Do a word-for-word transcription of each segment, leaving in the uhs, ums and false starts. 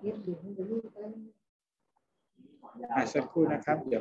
อ่าสักครู่นะครับเดี๋ยว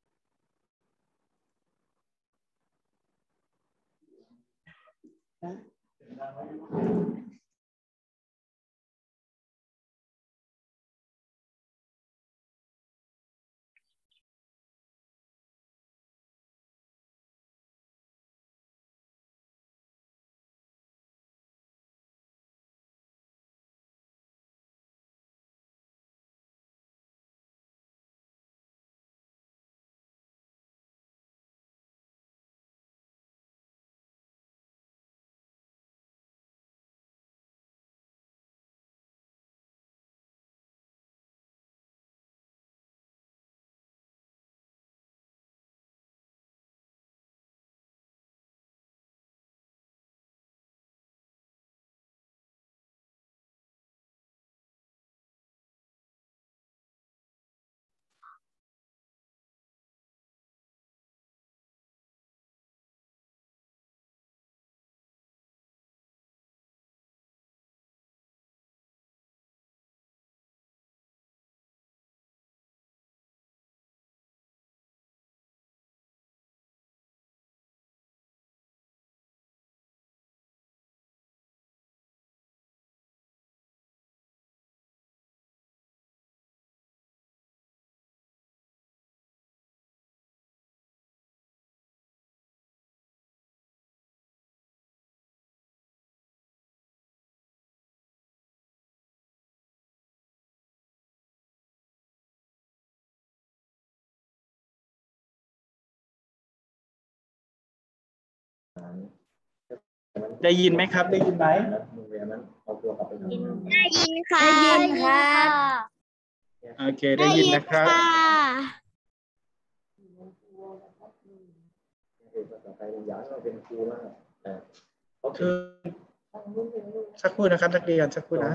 ได้ยินไหมครับได้ยินไหมได้ยินค่ะได้ยินครับโอเคได้ยินนะครับคือสักครู่นะครับนักเรียนสักครู่นะ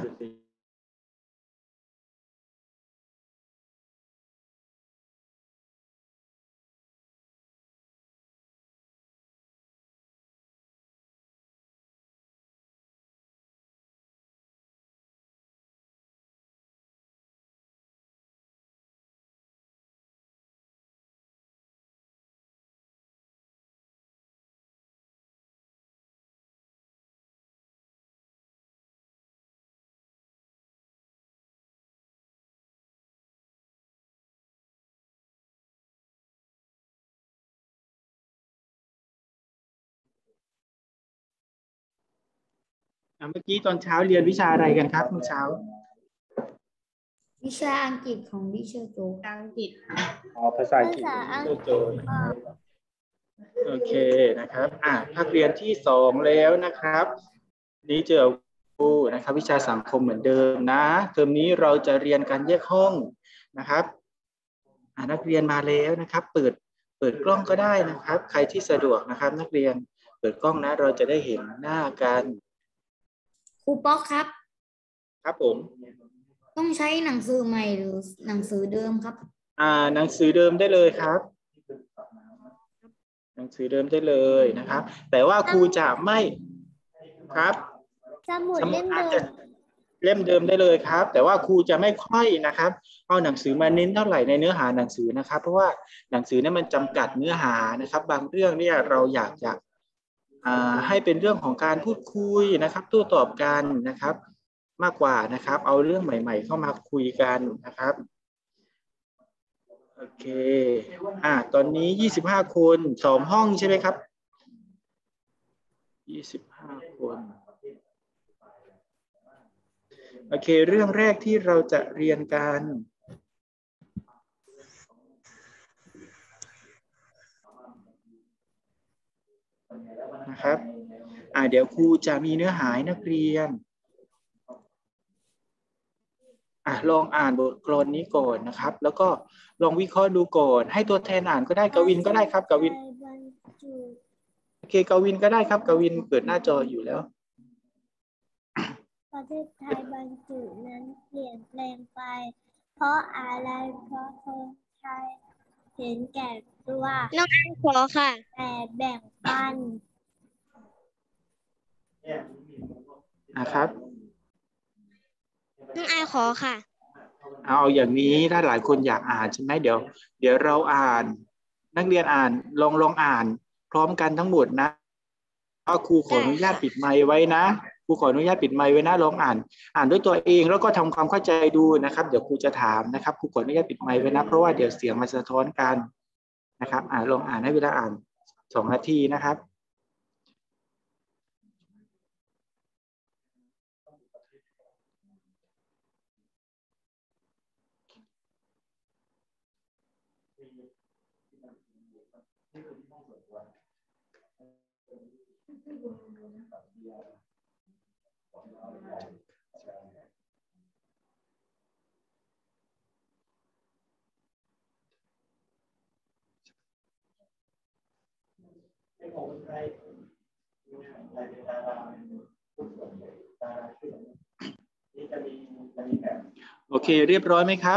เมื่อกี้ตอนเช้าเรียนวิชาอะไรกันครับเมื่อเช้าวิชาอังกฤษของดิเชอร์โจอังกฤษอ๋อภาษาอังกฤษโจโอเคนะครับอ่ะภาคเรียนที่สองแล้วนะครับนี่เจอครูนะครับวิชาสังคมเหมือนเดิมนะเทอมนี้เราจะเรียนการแยกห้องนะครับอ่ะนักเรียนมาแล้วนะครับเปิดเปิดกล้องก็ได้นะครับใครที่สะดวกนะครับนักเรียนเปิดกล้องนะเราจะได้เห็นหน้ากันครูป๊อกครับครับผมต้องใช้หนังสือใหม่หรือหนังสือเดิมครับอ่าหนังสือเดิมได้เลยครับหนังสือเดิมได้เลยนะครับ แต่ว่าครูจะไม่ครับสมุดเล่มเดิมเล่มเดิมได้เลยครับ แต่ว่าครูจะไม่ค่อยนะครับเอาหนังสือมาเน้นเท่าไหร่ในเนื้อหาหนังสือนะครับ เพราะว่าหนังสือเนี่ยมันจำกัดเนื้อหานะครับ บางเรื่องเนี่ยเราอยากจะอ่าให้เป็นเรื่องของการพูดคุยนะครับโต้ตอบกันนะครับ มากกว่านะครับ เอาเรื่องใหม่ ๆ เข้ามาคุยกันนะครับโอเคอ่าตอนนี้ยี่สิบห้าคนสองห้องใช่ไหมครับยี่สิบห้าคนโอเคเรื่องแรกที่เราจะเรียนกันนะครับอ่าเดี๋ยวครูจะมีเนื้อหาให้นักเรียนอ่ะลองอ่านบทกลอนนี้ก่อนนะครับแล้วก็ลองวิเคราะห์ดูก่อนให้ตัวแทนอ่านก็ได้กวินก็ได้ครับกวินโอเคกวินก็ได้ครับกวินเปิดหน้าจออยู่แล้วประเทศไทยบรรจุนั้นเปลี่ยนแปลงไปเพราะอะไรเพราะคนไทยเห็นแก่ตัวน้องอันขอค่ะแต่แบ่งปันนะครับน้องอันขอค่ะเอาอย่างนี้ถ้าหลายคนอยากอ่านใช่ไหมเดี๋ยวเดี๋ยวเราอ่านนักเรียนอ่านลองลองอ่านพร้อมกันทั้งหมดนะครูขออนุญาตปิดไมค์ไว้นะครูขออนุญาตปิดไมค์ไว้นะลองอ่านอ่านด้วยตัวเองแล้วก็ทำความเข้าใจดูนะครับเดี๋ยวครูจะถามนะครับครูขออนุญาตปิดไมค์ไว้นะเพราะว่าเดี๋ยวเสียงมันสะท้อนกันนะครับอ่านลองอ่านให้เวลาอ่านสองนาทีนะครับโอเคเรียบร้อยไหมครับ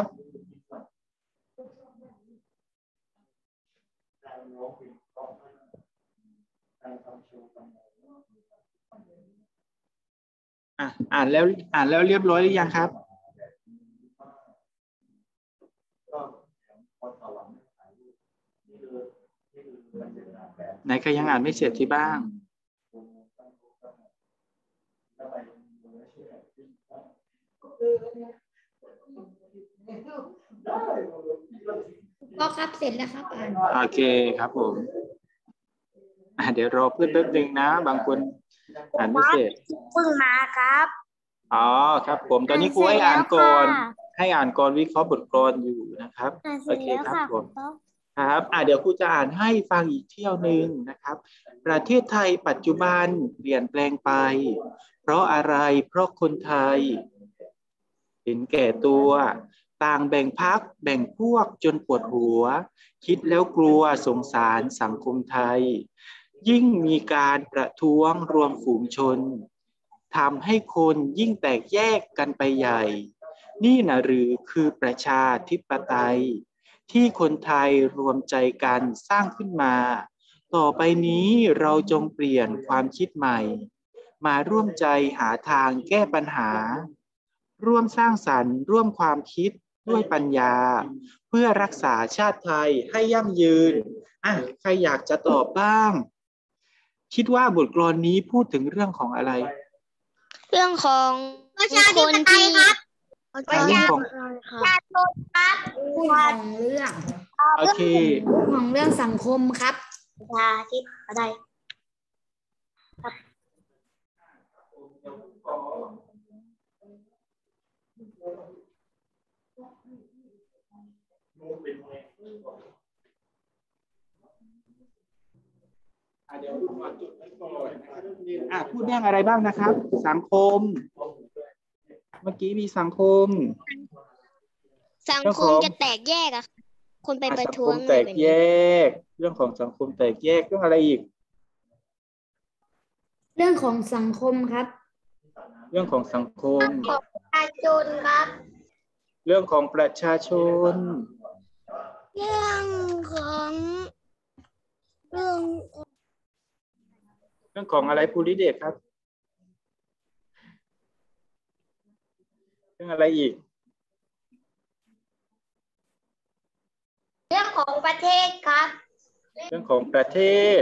อ่ะอ่านแล้วอ่านแล้วเรียบร้อยหรือยังครับไหนใครยังอ่านไม่เสร็จที่บ้างก็ครับเสร็จแล้วครับอ่านโอเคครับผมอ่ะเดี๋ยวรอเพื่อนแป๊บนึงนะบางคนอ่านไม่เสร็จเพิ่งมาครับอ๋อครับผมตอนนี้ครูให้อ่านก่อนให้อ่านก่อนวิเคราะห์บทกลอนอยู่นะครับโอเคครับผมครับอ่ะเดี๋ยวครูจะอ่านให้ฟังอีกเที่ยวหนึ่งนะครับประเทศไทยปัจจุบันเปลี่ยนแปลงไปเพราะอะไรเพราะคนไทยเห็นแก่ตัวต่างแบ่งพรรคแบ่งพวกจนปวดหัวคิดแล้วกลัวสงสารสังคมไทยยิ่งมีการประท้วงรวมฝูงชนทำให้คนยิ่งแตกแยกกันไปใหญ่นี่นะหรือคือประชาธิปไตยที่คนไทยรวมใจกันสร้างขึ้นมาต่อไปนี้เราจงเปลี่ยนความคิดใหม่มาร่วมใจหาทางแก้ปัญหาร่วมสร้างสรรค์ร่วมความคิดด้วยปัญญาเพื่อรักษาชาติไทยให้ยั่งยืนอ่ะใครอยากจะตอบบ้างคิดว่าบทกลอนนี้พูดถึงเรื่องของอะไรเรื่องของประชาธิปไตยครับเรื่องของประชาชนครับพูดของเรื่องโอเคพูดของเรื่องสังคมครับประชาธิปไตยครับเดี๋ยวดูก่อนจุดไว้ก่อนอ่ะพูดเรื่องอะไรบ้างนะครับสังคมเมื่อกี้มีสังคมสังคมจะแตกแยกอะคนไปประท้วงสังคมแตกแยกเรื่องของสังคมแตกแยกเรื่องอะไรอีกเรื่องของสังคมครับเรื่องของสังคมประชาชนครับเรื่องของประชาชนเรื่องของเรื่องเรื่องของอะไรภูริเดชครับเรื่องอะไรอีกเรื่องของประเทศครับเรื่องของประเทศ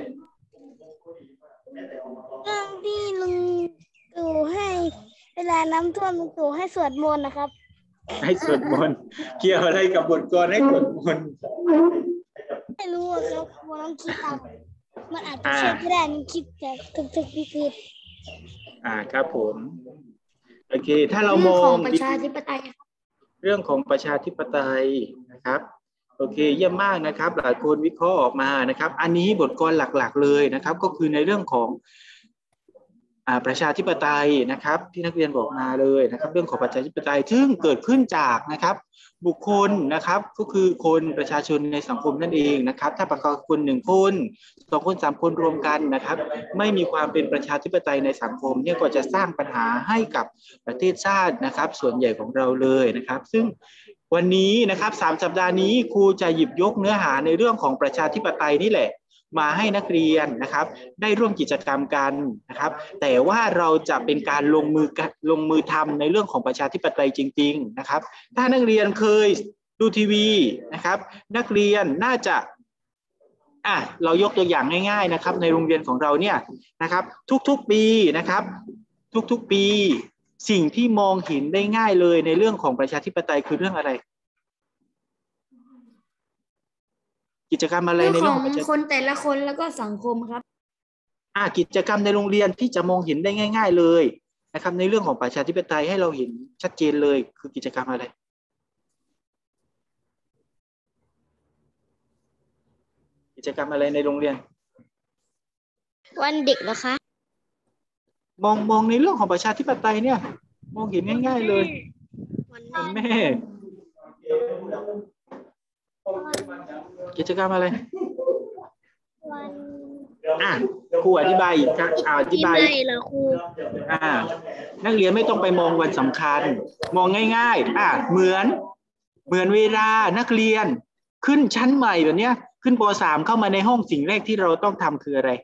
เรื่องที่ลุงตู่ให้เวลาน้ำท่วมลุงตู่ให้สวดมนต์นะครับให้สวดมนต์เกี่ยวอะไรกับบทกลอนให้สวดมนต์ไม่รู้ครับว่าต้องคิดตามมันอาจจะเชื่อไม่ได้มันคิดแต่ถึกๆที่คืออ่าครับผมโอเคถ้าเรามองเรื่องของประชาธิปไตยเรื่องของประชาธิปไตยนะครับโอเคเยี่ยมมากนะครับหลายคนวิเคราะห์ออกมานะครับอันนี้บทกลหลักๆเลยนะครับก็คือในเรื่องของอ่าประชาธิปไตยนะครับที่นักเรียนบอกมาเลยนะครับเรื่องของประชาธิปไตยซึ่งเกิดขึ้นจากนะครับบุคคลนะครับก็คือคนประชาชนในสังคมนั่นเองนะครับถ้าประกอบคนหนึ่งคนสองคนสามคนรวมกันนะครับไม่มีความเป็นประชาธิปไตยในสังคมเนี่ยก็จะสร้างปัญหาให้กับประเทศชาตินะครับส่วนใหญ่ของเราเลยนะครับซึ่งวันนี้นะครับสามสัปดาห์นี้ครูจะหยิบยกเนื้อหาในเรื่องของประชาธิปไตยนี่แหละมาให้นักเรียนนะครับได้ร่วมกิจกรรมกันนะครับแต่ว่าเราจะเป็นการลงมือลงมือทำในเรื่องของประชาธิปไตยจริงๆนะครับถ้านักเรียนเคยดูทีวีนะครับนักเรียนน่าจะอ่ะเรายกตัวอย่างง่ายๆนะครับในโรงเรียนของเราเนี่ยนะครับทุกๆปีนะครับทุกๆปีสิ่งที่มองเห็นได้ง่ายเลยในเรื่องของประชาธิปไตยคือเรื่องอะไรกิจกรรมอะไรในเรื่องของคนแต่ละคนแล้วก็สังคมครับอ่ากิจกรรมในโรงเรียนที่จะมองเห็นได้ง่ายๆเลยนะครับในเรื่องของประชาธิปไตยให้เราเห็นชัดเจนเลยคือกิจกรรมอะไรกิจกรรมอะไรในโรงเรียนวันเด็กเหรอคะมองมองในเรื่องของประชาธิปไตยเนี่ยมองเห็นง่ายๆเลยวันแม่กิจกรรมอะไรวันอ่ะครูอธิบายอีกครับอธิบายเหรอครูอ่านักเรียนไม่ต้องไปมองวันสำคัญมองง่ายๆอ่ะเหมือนเหมือนเวลานักเรียนขึ้นชั้นใหม่แบบเนี้ยขึ้นป.สาม เข้ามาในห้องสิ่งแรกที่เราต้องทำคืออะไร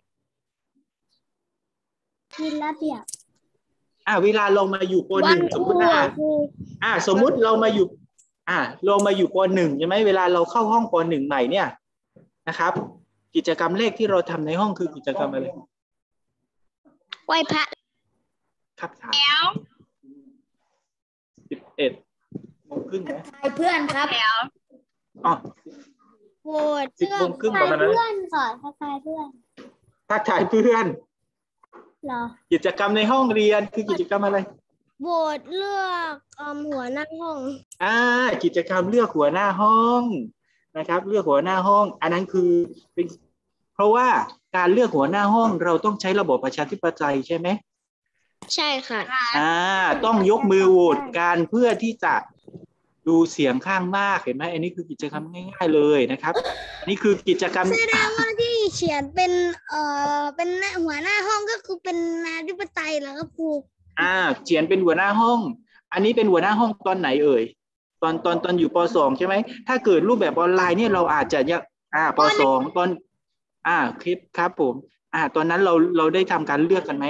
กินระเบียบอ่ะเวลาเรามาอยู่ป.หนึ่งสมมตินะอ่ะสมมุติเรามาอยู่อ่ะเรามาอยู่ป.หนึ่งใช่ไหมเวลาเราเข้าห้องป.หนึ่งใหม่เนี่ยนะครับกิจกรรมแรกที่เราทำในห้องคือกิจกรรมอะไรไหว้พระครับถามสิบเอ็ดโมงครึ่งไหมทายเพื่อนครับอ๋อโหวตเพื่อนทักทายเพื่อนก่อนทักทายเพื่อนทักทายเพื่อนเหรอกิจกรรมในห้องเรียนคือกิจกรรมอะไรโหวตเลือกหัวหน้าห้องอ่ากิจกรรมเลือกหัวหน้าห้องนะครับเลือกหัวหน้าห้องอันนั้นคือเป็นเพราะว่าการเลือกหัวหน้าห้องเราต้องใช้ระบบประชาธิปไตยใช่ไหมใช่ค่ะอ่าต้องยกมือโหวตกันเพื่อที่จะดูเสียงข้างมากเห็นไหมอันนี้คือกิจกรรมง่ายๆเลยนะครับนี่คือกิจกรรมแสดงว่าที่เขียนเป็นเอ่อเป็นหัวหน้าห้องก็คือเป็นประชาธิปไตยเหรอครับครูอ่าเขียนเป็นหัวหน้าห้องอันนี้เป็นหัวหน้าห้องตอนไหนเอ่ยตอนตอนตอนอยู่ป.สอง ใช่ไหมถ้าเกิดรูปแบบออนไลน์เนี่ยเราอาจจะยังอ่าป.สอง ตอนอ่าคลิปครับผมอ่าตอนนั้นเราเราได้ทำการเลือกกันไหม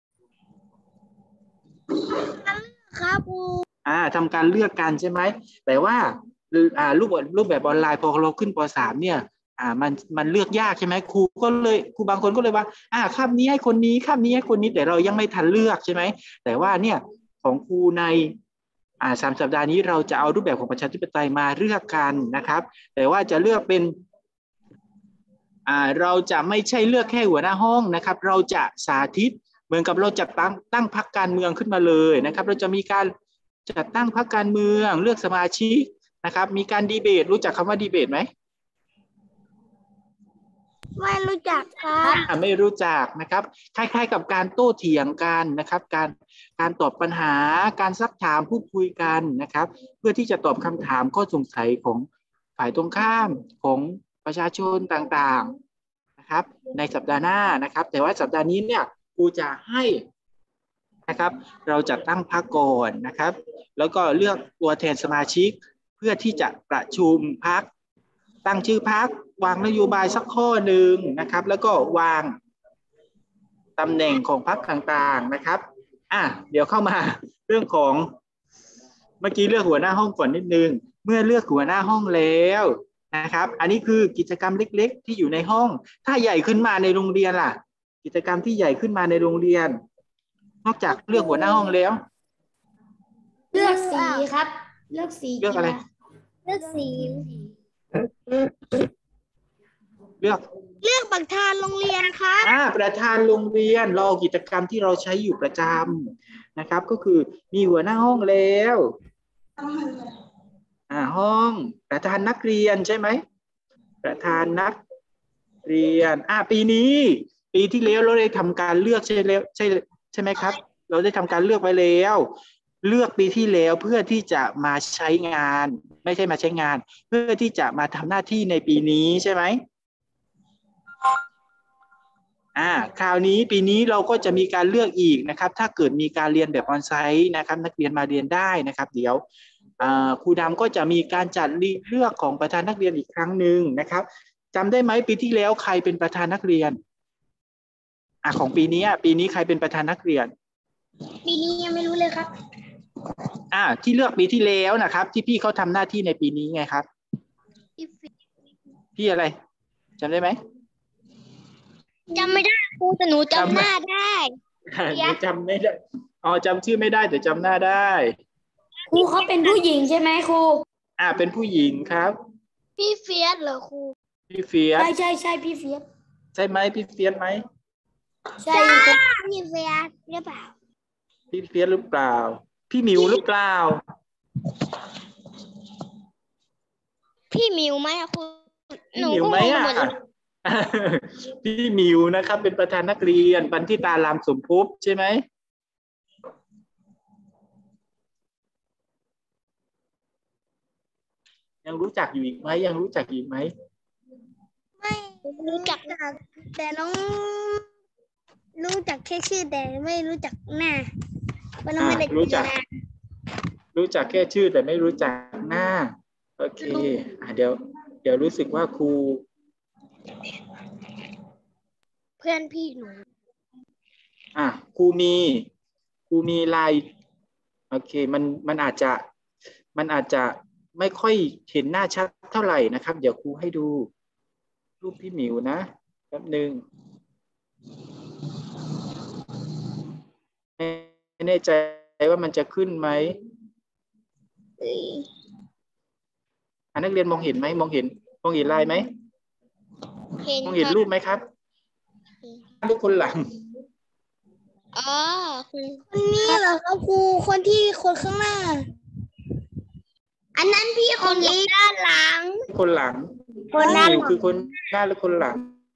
ครับครูอ่าทำการเลือกกันใช่ไหมแต่ว่าอ่ารูปรูปแบบออนไลน์พอเราขึ้นป.สาม เนี่ยอ่ามันมันเลือกยากใช่ไหมครูก็เลยครูบางคนก็เลยว่าอ่าคาบนี้ให้คนนี้คาบนี้ให้คนนี้แต่เรายังไม่ทันเลือกใช่ไหมแต่ว่าเนี่ยของครูในอ่าสามสัปดาห์นี้เราจะเอารูปแบบของประชาธิปไตยมาเลือกกันนะครับแต่ว่าจะเลือกเป็นอ่าเราจะไม่ใช่เลือกแค่หัวหน้าห้องนะครับเราจะสาธิตเหมือนกับเราจัดตั้งตั้งพรรคการเมืองขึ้นมาเลยนะครับเราจะมีการจัดตั้งพรรคการเมืองเลือกสมาชิกนะครับมีการดีเบตรู้จักคำว่าดีเบตไหมไม่รู้จักครับไม่รู้จักนะครับคล้ายๆกับการโต้เถียงกันนะครับการการตอบปัญหาการซักถามพูดคุยกันนะครับเพื่อที่จะตอบคำถามข้อสงสัยของฝ่ายตรงข้ามของประชาชนต่างๆนะครับในสัปดาห์หน้านะครับแต่ว่าสัปดาห์นี้เนี่ยครูจะให้นะครับเราจัดตั้งพรรคก่อนนะครับแล้วก็เลือกตัวแทนสมาชิกเพื่อที่จะประชุมพรรคตั้งชื่อพรรควางนโยบายสักข้อหนึ่งนะครับแล้วก็วางตำแหน่งของพรรคต่างๆนะครับอ่ะเดี๋ยวเข้ามาเรื่องของเมื่อกี้เลือกหัวหน้าห้องก่อนนิดนึงเมื่อเลือกหัวหน้าห้องแล้วนะครับอันนี้คือกิจกรรมเล็กๆที่อยู่ในห้องถ้าใหญ่ขึ้นมาในโรงเรียนล่ะกิจกรรมที่ใหญ่ขึ้นมาในโรงเรียนนอกจากเลือกหัวหน้าห้องแล้วเลือกสีครับเลือกสีเลือกอะไรเลือกสีเลือกเลือกประธานโรงเรียนครับอ่าประธานโรงเรียนเรากิจกรรมที่เราใช้อยู่ประจำนะครับก็คือมีหัวหน้าห้องแล้วอ่าห้องประธานนักเรียนใช่ไหมประธานนักเรียนอ่าปีนี้ปีที่แล้วเราได้ทำการเลือกใช่แล้วใช่ใช่ไหมครับเราได้ทำการเลือกไว้แล้วเลือกปีที่แล้วเพื่อที่จะมาใช้งานไม่ใช่มาใช้งานเพื่อที่จะมาทำหน้าที่ในปีนี้ใช่ไหมอ่าคราวนี้ปีนี้เราก็จะมีการเลือกอีกนะครับถ้าเกิดมีการเรียนแบบออนไซต์นะครับนักเรียนมาเรียนได้นะครับเดี๋ยวครูดำก็จะมีการจัดเลือกของประธานนักเรียนอีกครั้งหนึ่งนะครับจำได้ไหมปีที่แล้วใครเป็นประธานนักเรียนอ่ะของปีนี้ปีนี้ใครเป็นประธานนักเรียนปีนี้ยังไม่รู้เลยครับอ่าที่เลือกปีที่แล้วนะครับที่พี่เขาทำหน้าที่ในปีนี้ไงครับพี่อะไรจำได้ไหมจำไม่ได้ครูแต่หนูจำหน้าได้หนูจำไม่ได้อ๋อจำชื่อไม่ได้แต่จำหน้าได้ครูเขาเป็นผู้หญิงใช่ไหมครูอ่าเป็นผู้หญิงครับพี่เฟียสเหรอครูพี่เฟียสใช่ใช่ใช่พี่เฟียสใช่ไหมพี่เฟียสไหมใช่พี่เฟียสหรือเปล่าพี่เฟียสหรือเปล่าพี่หมิวหรือเปล่าพี่หมิวไหมครูพี่หมิวไหมอ่ะพี่หมิวนะครับเป็นประธานนักเรียนบันทิตารามสมภพใช่ไหมยังรู้จักอยู่อีกไหมยังรู้จักอีกไหมไม่รู้จักแต่น้องรู้จักแค่ชื่อแต่ไม่รู้จักหน้าเพราะน้องไม่ได้รู้จักรู้จักแค่ชื่อแต่ไม่รู้จักหน้าโอเคอ่ะเดี๋ยวเดี๋ยวรู้สึกว่าครูเพื่อนพี่หนูอ่ะครูมีครูมีไลน์โอเคมันมันอาจจะมันอาจจะไม่ค่อยเห็นหน้าชัดเท่าไหร่นะครับเดี๋ยวครูให้ดูรูปพี่หมิวนะแป๊บหนึ่งไม่แน่ใจว่ามันจะขึ้นไหมอ่ะนักเรียนมองเห็นไหมมองเห็นมองเห็นไลน์ไหมมองเห็นรูปไหมครับหรือคนหลังอ๋อคนนี้เหรอครับครูคนที่คนข้างหน้าอันนั้นพี่คนนี้ด้านหลังคนหลังคนหน้าคือคนหน้าหรือคนหลัง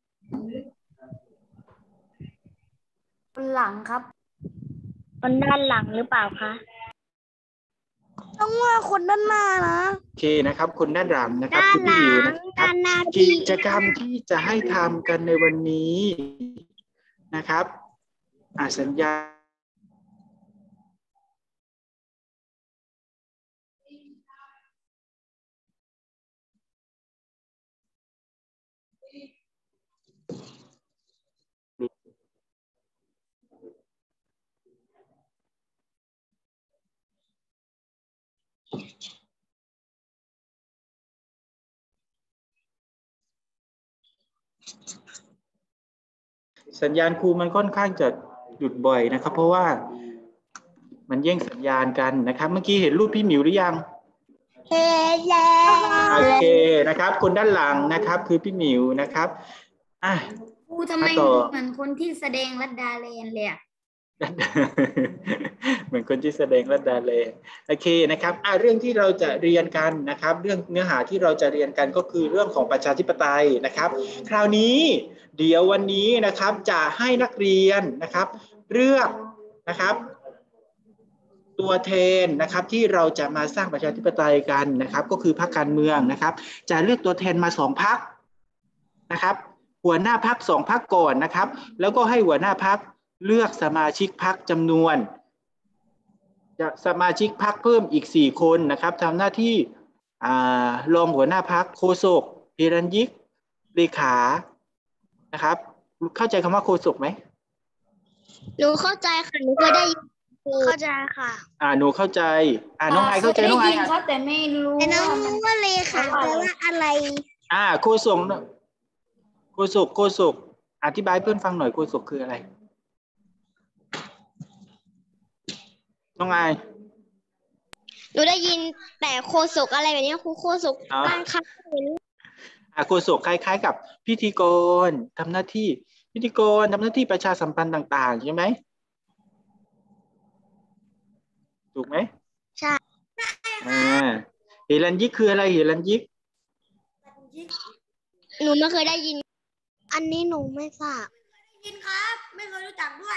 คนหลังครับคนด้านหลังหรือเปล่าคะต้องว่าคนด้านหน้านะโอเคนะครับคนด้านหลังนะครับคือพี่หมิวนะครับกิจกรรมที่จะให้ทำกันในวันนี้นะครับอ่าสัญญาสัญญาณครูมันค่อนข้างจะหยุดบ่อยนะครับเพราะว่ามันแย่งสัญญาณกันนะครับเมื่อกี้เห็นรูปพี่หมิวหรือยังเห็นแล้วโอเคนะครับคนด้านหลังนะครับคือพี่หมิวนะครับอ่ะครูทำไมเหมือนคนที่แสดงรัดดาเลนเลยอ่ะเหมือนคนที่แสดงรัดดาเลยโอเคนะครับอ่ะเรื่องที่เราจะเรียนกันนะครับเรื่องเนื้อหาที่เราจะเรียนกันก็คือเรื่องของประชาธิปไตยนะครับคราวนี้เดี๋ยววันนี้นะครับจะให้นักเรียนนะครับเลือกนะครับตัวแทนนะครับที่เราจะมาสร้างประชาธิปไตยกันนะครับก็คือพรรคการเมืองนะครับจะเลือกตัวแทนมาสองพรรคนะครับหัวหน้าพรรคสองพรรคก่อนนะครับแล้วก็ให้หัวหน้าพรรคเลือกสมาชิกพรรคจำนวนจะสมาชิกพรรคเพิ่มอีกสี่คนนะครับทำหน้าที่รองหัวหน้าพรรคโฆษกเฮรัญยิกเลขานะครับเข้าใจคำว่าโฆษกไหมหนูเข้าใจค่ะหนูเคยได้ยินเข้าใจค่ะอ่าหนูเข้าใจอ่าน้องไอเข้าใจน้องไอเขาแต่ไม่รู้แต่น้องรู้ว่าเลขาแปลว่าอะไรอ่าโฆษกโฆษกโฆษกอธิบายเพื่อนฟังหน่อยโฆษกคืออะไรน้องไอหนูได้ยินแต่โฆษกอะไรแบบนี้ครูโฆษกการค้าอ่าโฆษกคล้ายๆกับพิธีกรทำหน้าที่พิธีกรทำหน้าที่ประชาสัมพันธ์ต่างๆใช่ไหมถูกไหมใช่อ่าเฮรัญยิกคืออะไรเฮรัญยิกหนูไม่เคยได้ยินอันนี้หนูไม่ทราบได้ยินครับไม่เคยรู้จักด้วย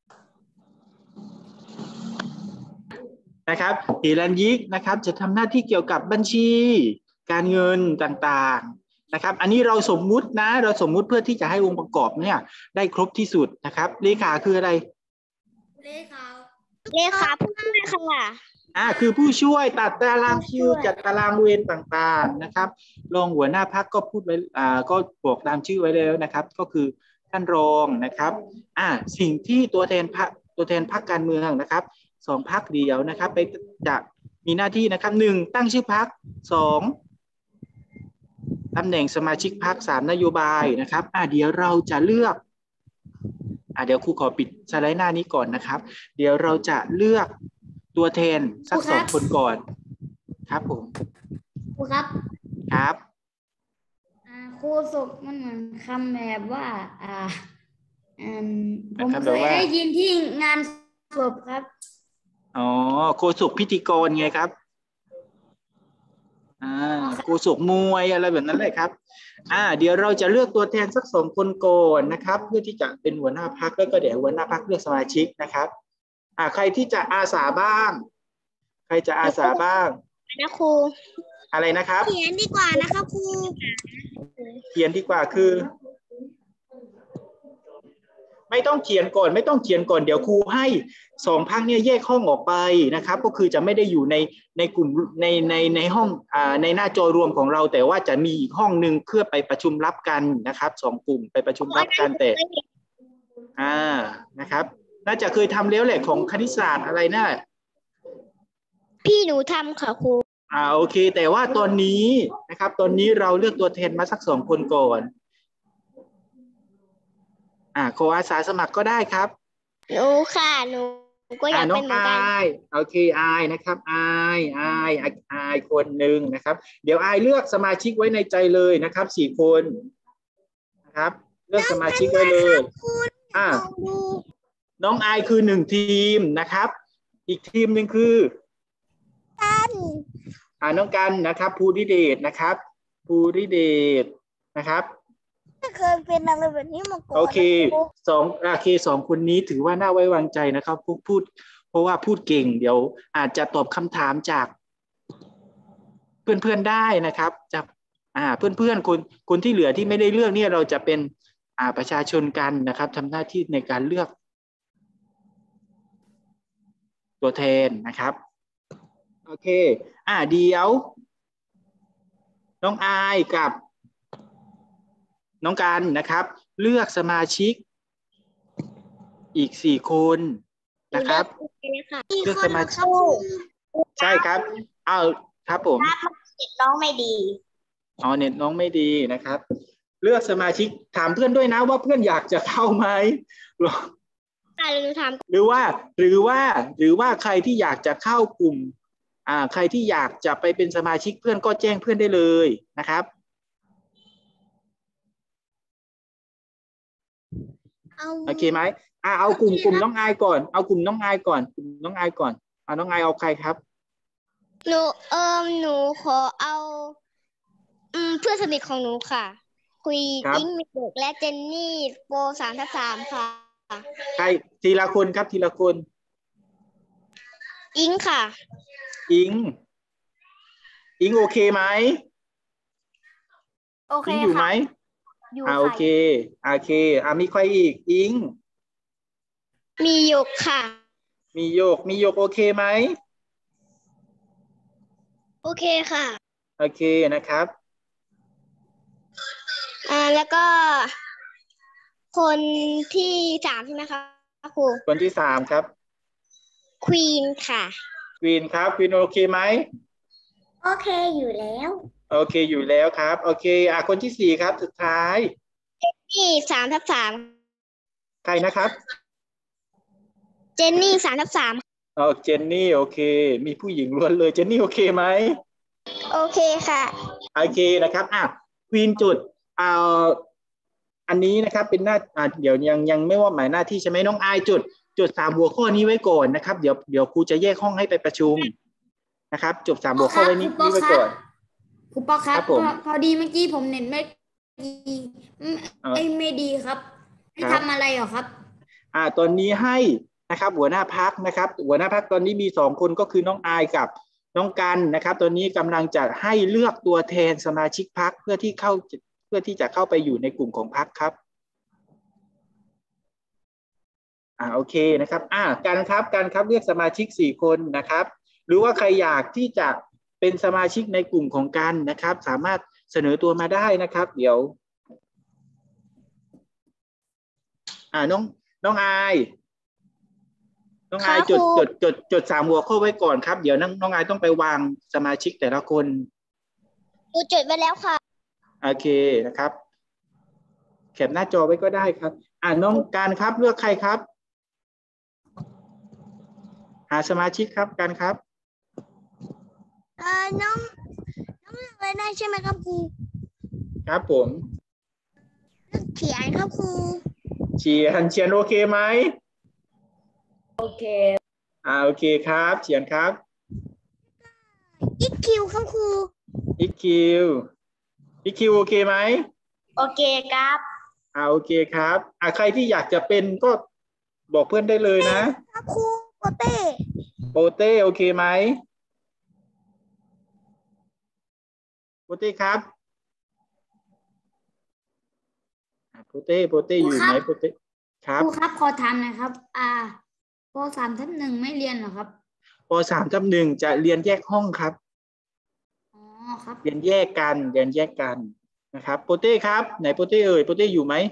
นะครับเฮรัญยิกนะครับจะทำหน้าที่เกี่ยวกับบัญชีการเงินต่างๆนะครับอันนี้เราสมมุตินะเราสมมุติเพื่อที่จะให้องค์ประกอบเนี่ยได้ครบที่สุดนะครับเลขาคืออะไรเลขาเลขาผู้ช่วยค่ะอ่าคือผู้ช่วยตัดตารางคิวจัดตารางเวรต่างๆนะครับรองหัวหน้าพรรคก็พูดไว้อ่าก็บอกตามชื่อไว้แล้วนะครับก็คือท่านรองนะครับอ่าสิ่งที่ตัวแทนพรรคตัวแทนพรรคการเมืองนะครับสองพรรคเดียวนะครับไปจะมีหน้าที่นะครับหนึ่งตั้งชื่อพรรคสองตำแหน่งสมาชิกพรรคสามนโยบายนะครับอ่าเดี๋ยวเราจะเลือกอ่าเดี๋ยวครูขอปิดสไลด์หน้านี้ก่อนนะครับเดี๋ยวเราจะเลือกตัวแทนสักสองคนก่อนครับผมครูครับครับอ่าครูศกมันเหมือนคำแบบว่าอ่าอืมผมเคยได้ยินที่งานศพครับอ๋อโฆษกพิธีกรไงครับอ่าโฆษกมวยอะไรแบบนั้นเลยครับอ่าเดี๋ยวเราจะเลือกตัวแทนสักสองคนก่อนนะครับเพื่อที่จะเป็นหัวหน้าพรรคแล้วก็เดี๋ยวหัวหน้าพรรคเลือกสมาชิกนะครับอ่าใครที่จะอาสาบ้างใครจะอาสาบ้างนะครูอะไรนะครับเขียนดีกว่านะครับครูเขียนดีกว่าคือไม่ต้องเขียนก่อนไม่ต้องเขียนก่อนเดี๋ยวครูให้สองพรรคเนี่ยแยกห้องออกไปนะครับก็คือจะไม่ได้อยู่ในในกลุ่มในในในห้องอ่าในหน้าจอรวมของเราแต่ว่าจะมีอีกห้องหนึ่งเพื่อไปประชุมรับกันนะครับสองกลุ่มไปประชุมรับกันแต่อ่านะครับน่าจะเคยทำแล้วแหละของคณิตศาสตร์อะไรน่ะพี่หนูทำค่ะครูอ่าโอเคแต่ว่าตอนนี้นะครับตอนนี้เราเลือกตัวแทนมาสักสองคนก่อนอ่าขออาสาสมัครก็ได้ครับหนูค่ะหนูก็อยากเป็นเหมือนกันโอเคอายนะครับอายอายอายคนหนึ่งนะครับเดี๋ยวอายเลือกสมาชิกไว้ในใจเลยนะครับสี่คนนะครับเลือกสมาชิกไว้เลยอ่าน้องอายคือหนึ่งทีมนะครับอีกทีมหนึ่งคือกันอ่าน้องกันนะครับภูริเดชนะครับภูริเดชนะครับเคยเป็นอะไรแบบนี้มาก่อนโอเคสองโอเคสองคนนี้ถือว่าน่าไว้วางใจนะครับพูดพูดเพราะว่าพูดเก่งเดี๋ยวอาจจะตอบคำถามจากเพื่อนๆได้นะครับจากอ่าเพื่อนๆคนคนที่เหลือที่ไม่ได้เลือกเนี่ยเราจะเป็นอ่าประชาชนกันนะครับทำหน้าที่ในการเลือกตัวแทนนะครับโอเคอ่าเดี๋ยวน้องอายกับน้องกันนะครับเลือกสมาชิกอีกสี่คนนะครับเลือกสมาชิกใช่ครับเอาครับผมเน็ตน้องไม่ดีอ๋อเน็ตน้องไม่ดีนะครับเลือกสมาชิกถามเพื่อนด้วยนะว่าเพื่อนอยากจะเข้าไหมหรือว่าหรือว่าหรือว่าใครที่อยากจะเข้ากลุ่มอ่าใครที่อยากจะไปเป็นสมาชิกเพื่อนก็แจ้งเพื่อนได้เลยนะครับโอเคไหมอ่าเอากลุ่มกลุ่มน้องอายก่อนเอากลุ่มน้องอายก่อนกลุ่มน้องอายก่อนเอาน้องอายเอาใครครับหนูเอิมหนูขอเอาอืมเพื่อนสนิทของหนูค่ะคุยอิงมิเด็กและเจนนี่โปรสามทับสามค่ะใครทีละคนครับทีละคนอิงค่ะอิงอิงโอเคไหมโอเคอิงอยู่ไหมอ่าโอเคโอเคอ่ามีใครอีกอิงมีโยกค่ะมีโยกมีโยกโอเคไหมโอเคค่ะโอเคนะครับอ่าแล้วก็คนที่สามใช่ไหมคะครูคนที่สามครับควีนค่ะควีนครับควีนโอเคไหมโอเคอยู่แล้วโอเคอยู่แล้วครับโอเคอ่ะคนที่สี่ครับสุดท้ายเจนนี่สามทับสามใครนะครับเจนนี่สามทับสามอ๋อเจนนี่โอเคมีผู้หญิงล้วนเลยเจนนี่โอเคไหมโอเคค่ะโอเคนะครับอ่ะควีนจุดเอาอันนี้นะครับเป็นหน้าอ่าเดี๋ยวยังยังไม่ว่าหมายหน้าที่ใช่ไหมน้องอายจุดจุดสามหัวข้อนี้ไว้ก่อนนะครับเดี๋ยวเดี๋ยวครูจะแยกห้องให้ไปประชุมนะครับจบสามหัวข้อไว้นี้ไว้ก่อนครูปอครับพอดีเมื่อกี้ผมเน็ตไม่ดีไม่ไม่ดีครับให้ทำอะไรหรอครับอ่าตอนนี้ให้นะครับหัวหน้าพักนะครับหัวหน้าพักตอนนี้มีสองคนก็คือน้องอายกับน้องกันนะครับตอนนี้กำลังจะให้เลือกตัวแทนสมาชิกพักเพื่อที่เข้าเพื่อที่จะเข้าไปอยู่ในกลุ่มของพักครับอ่าโอเคนะครับอ่าการครับการครับเลือกสมาชิกสี่คนนะครับหรือว่าใครอยากที่จะเป็นสมาชิกในกลุ่มของกันนะครับ สามารถเสนอตัวมาได้นะครับ เดี๋ยวอ่าน้องน้องอายน้องอายจดจดจดจดสามหัวข้อไว้ก่อนครับเดี๋ยวน้องน้องอายต้องไปวางสมาชิกแต่ละคนดูจดไว้แล้วค่ะโอเคนะครับแคปหน้าจอไว้ก็ได้ครับอ่าน้องการครับเลือกใครครับหาสมาชิกครับการครับเอ่อน้องน้องเลือกไว้ได้ใช่ไหมครับครูครับผมเลือกเขียนครับครูเฉียนเฉียนโอเคไหมโอเคอ่าโอเคครับเฉียนครับอีกคิวครับครูอีกคิวอีกคิวโอเคไหมโอเคครับอ่าโอเคครับอ่าใครที่อยากจะเป็นก็บอกเพื่อนได้เลยนะครับครูโปเต้โปเต้โอเคไหมโปเต้ครับโปเต้โปเต้อยู่ไหมโปเต้ครับครูครับขอถามหน่อยครับอ่าปสามทับหนึ่งไม่เรียนเหรอครับปสามทับหนึ่งจะเรียนแยกห้องครับอ๋อครับเรียนแยกกันเรียนแยกกันนะครับโปเต้ครับไหนโปเต้เอ่ยโปเต้อยู่ไหม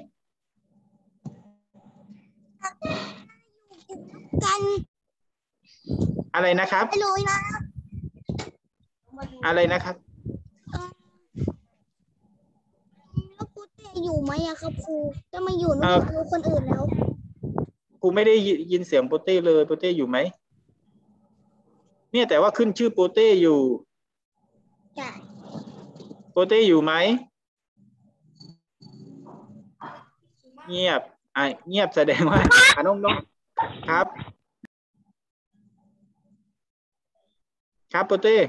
กันอะไรนะครับไม่รู้นะอะไรนะครับแล้วครูเต้อยู่ไหมอะครับครูจะมาอยู่นอกจากคนอื่นแล้วครูไม่ได้ยินเสียงโปเต้เลยโปเต้อยู่ไหมเนี่ยแต่ว่าขึ้นชื่อโปเต้อยู่ใช่โปเต้อยู่ไหมเงียบอ่ะเงียบแสดงว่าอ่ะน้องน้องครับครับโปเต้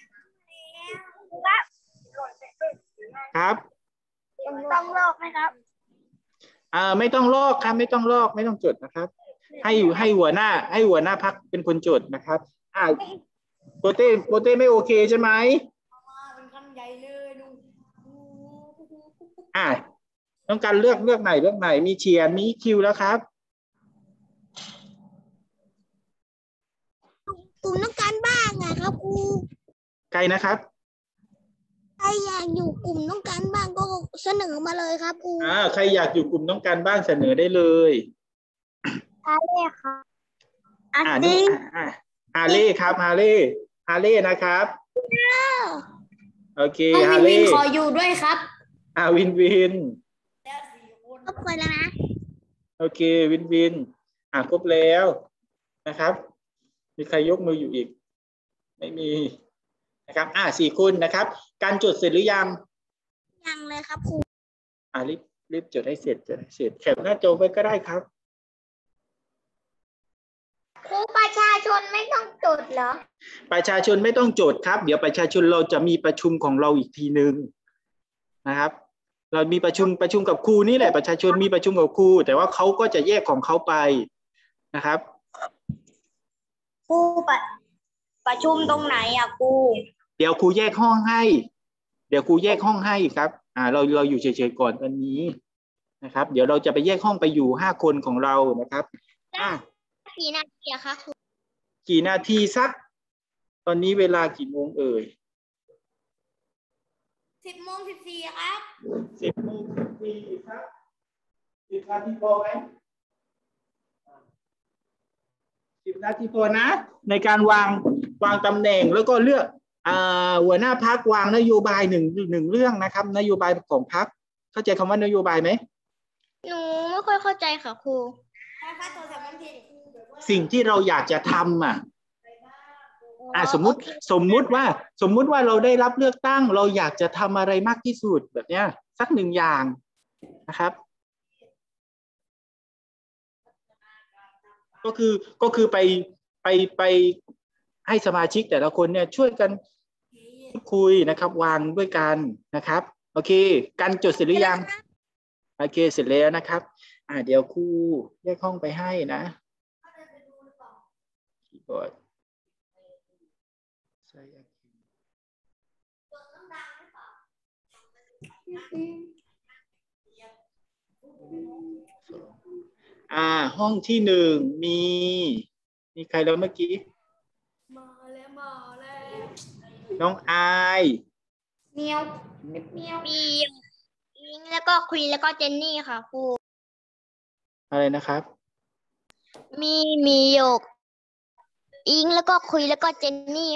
ครับต้องลอกไหมครับอ่าไม่ต้องลอกครับไม่ต้องลอกไม่ต้องจดนะครับให้ให้หัวหน้าให้หัวหน้าพักเป็นคนจดนะครับอ่าโปเต้โปเต้ไม่โอเคใช่ไหมอ่าต้องการเลือกเลือกไหนเลือกไหนมีเชียร์มีคิวแล้วครับกลุ่มต้องการบ้างอะครับครูใครนะครับใครอยากอยู่กลุ่มต้องการบ้างก็เสนอมาเลยครับครูอ่าใครอยากอยู่กลุ่มต้องการบ้างเสนอได้เลยฮาเล่ค่ะอ่านี่ฮาเล่ครับฮาเล่ฮาเล่นะครับโอเคฮาเล่วินขออยู่ด้วยครับอ่าวินวินครบคนแล้วนะโอเควินวินอ่าครบแล้วนะครับมีใครยกมืออยู่อีกไม่มีนะครับอ่าสี่คนนะครับการจดเสร็จหรือยังยังเลยครับครูอ่ารีบรีบจดให้เสร็จจดให้เสร็จแคปหน้าจอไว้ก็ได้ครับครูประชาชนไม่ต้องจดเหรอประชาชนไม่ต้องจดครับเดี๋ยวประชาชนเราจะมีประชุมของเราอีกทีนึงนะครับเรามีประชุมประชุมกับครูนี่แหละประชาชนมีประชุมกับครูแต่ว่าเขาก็จะแยกของเขาไปนะครับครูประประชุมตรงไหนอ่ะครูเดี๋ยวครูแยกห้องให้เดี๋ยวครูแยกห้องให้ครับอ่าเราเราอยู่เฉยๆก่อนตอนนี้นะครับเดี๋ยวเราจะไปแยกห้องไปอยู่ห้าคนของเรานะครับอ่ะกี่นาทีอะคะกี่นาทีสักตอนนี้เวลากี่โมงเอ่ยสิบโมงสิบสี่ครับสิบโมงสิบสี่ครับสิบนาทีพอไหมสิบนาทีพอนะในการวางวางตำแหน่งแล้วก็เลือกหัวหน้าพรรควางนโยบายหนึ่งหนึ่งเรื่องนะครับนโยบายของพรรคเข้าใจคำว่านโยบายไหมหนูไม่ค่อยเข้าใจค่ะครูสิ่งที่เราอยากจะทำอ่ะอ่าสมมุติสมมุติว่าสมมุติว่าเราได้รับเลือกตั้งเราอยากจะทำอะไรมากที่สุดแบบเนี้ยสักหนึ่งอย่างนะครับก็คือก็คือไปไปไปให้สมาชิกแต่ละคนเนี่ยช่วยกันคุยนะครับวางด้วยกันนะครับโอเคการจดเสร็จหรือยังโอเคเสร็จแล้วนะครับอ่าเดี๋ยวครูแยกห้องไปให้นะคีย์บอร์ดใช่อ่าห้องที่หนึ่งมีมีใครแล้วเมื่อกี้มาแล้วน้องอายเมียวเมียวมีอิงแล้วก็ควีนแล้วก็เจนนี่ค่ะครูอะไรนะครับมีมีหยกอิงแล้วก็ควีนแล้วก็เจนนี่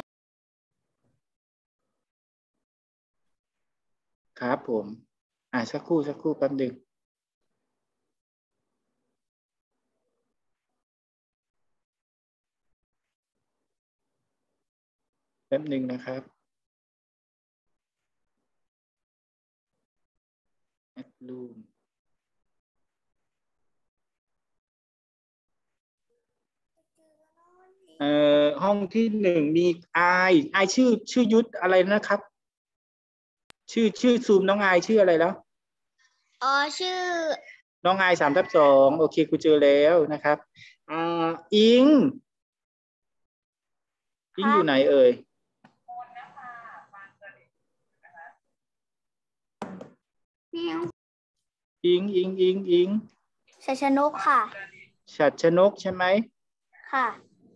ครับผมอ่าสักครู่สักครู่แป๊บหนึ่งแป๊บหนึ่งนะครับแอดรูมเอ่อห้องที่หนึ่งมีอายอายชื่อชื่อยุทธอะไรนะครับ ชื่อชื่อซูมน้องอายชื่ออะไรแล้วอ๋อชื่อน้องอายสามทับสองโอเคกูเจอแล้วนะครับอ่าอิงอิงอยู่ไหนเอ่ยอิงอิงอิงอิงชัยชนกค่ะฉัตรชนกใช่ไหมค่ะ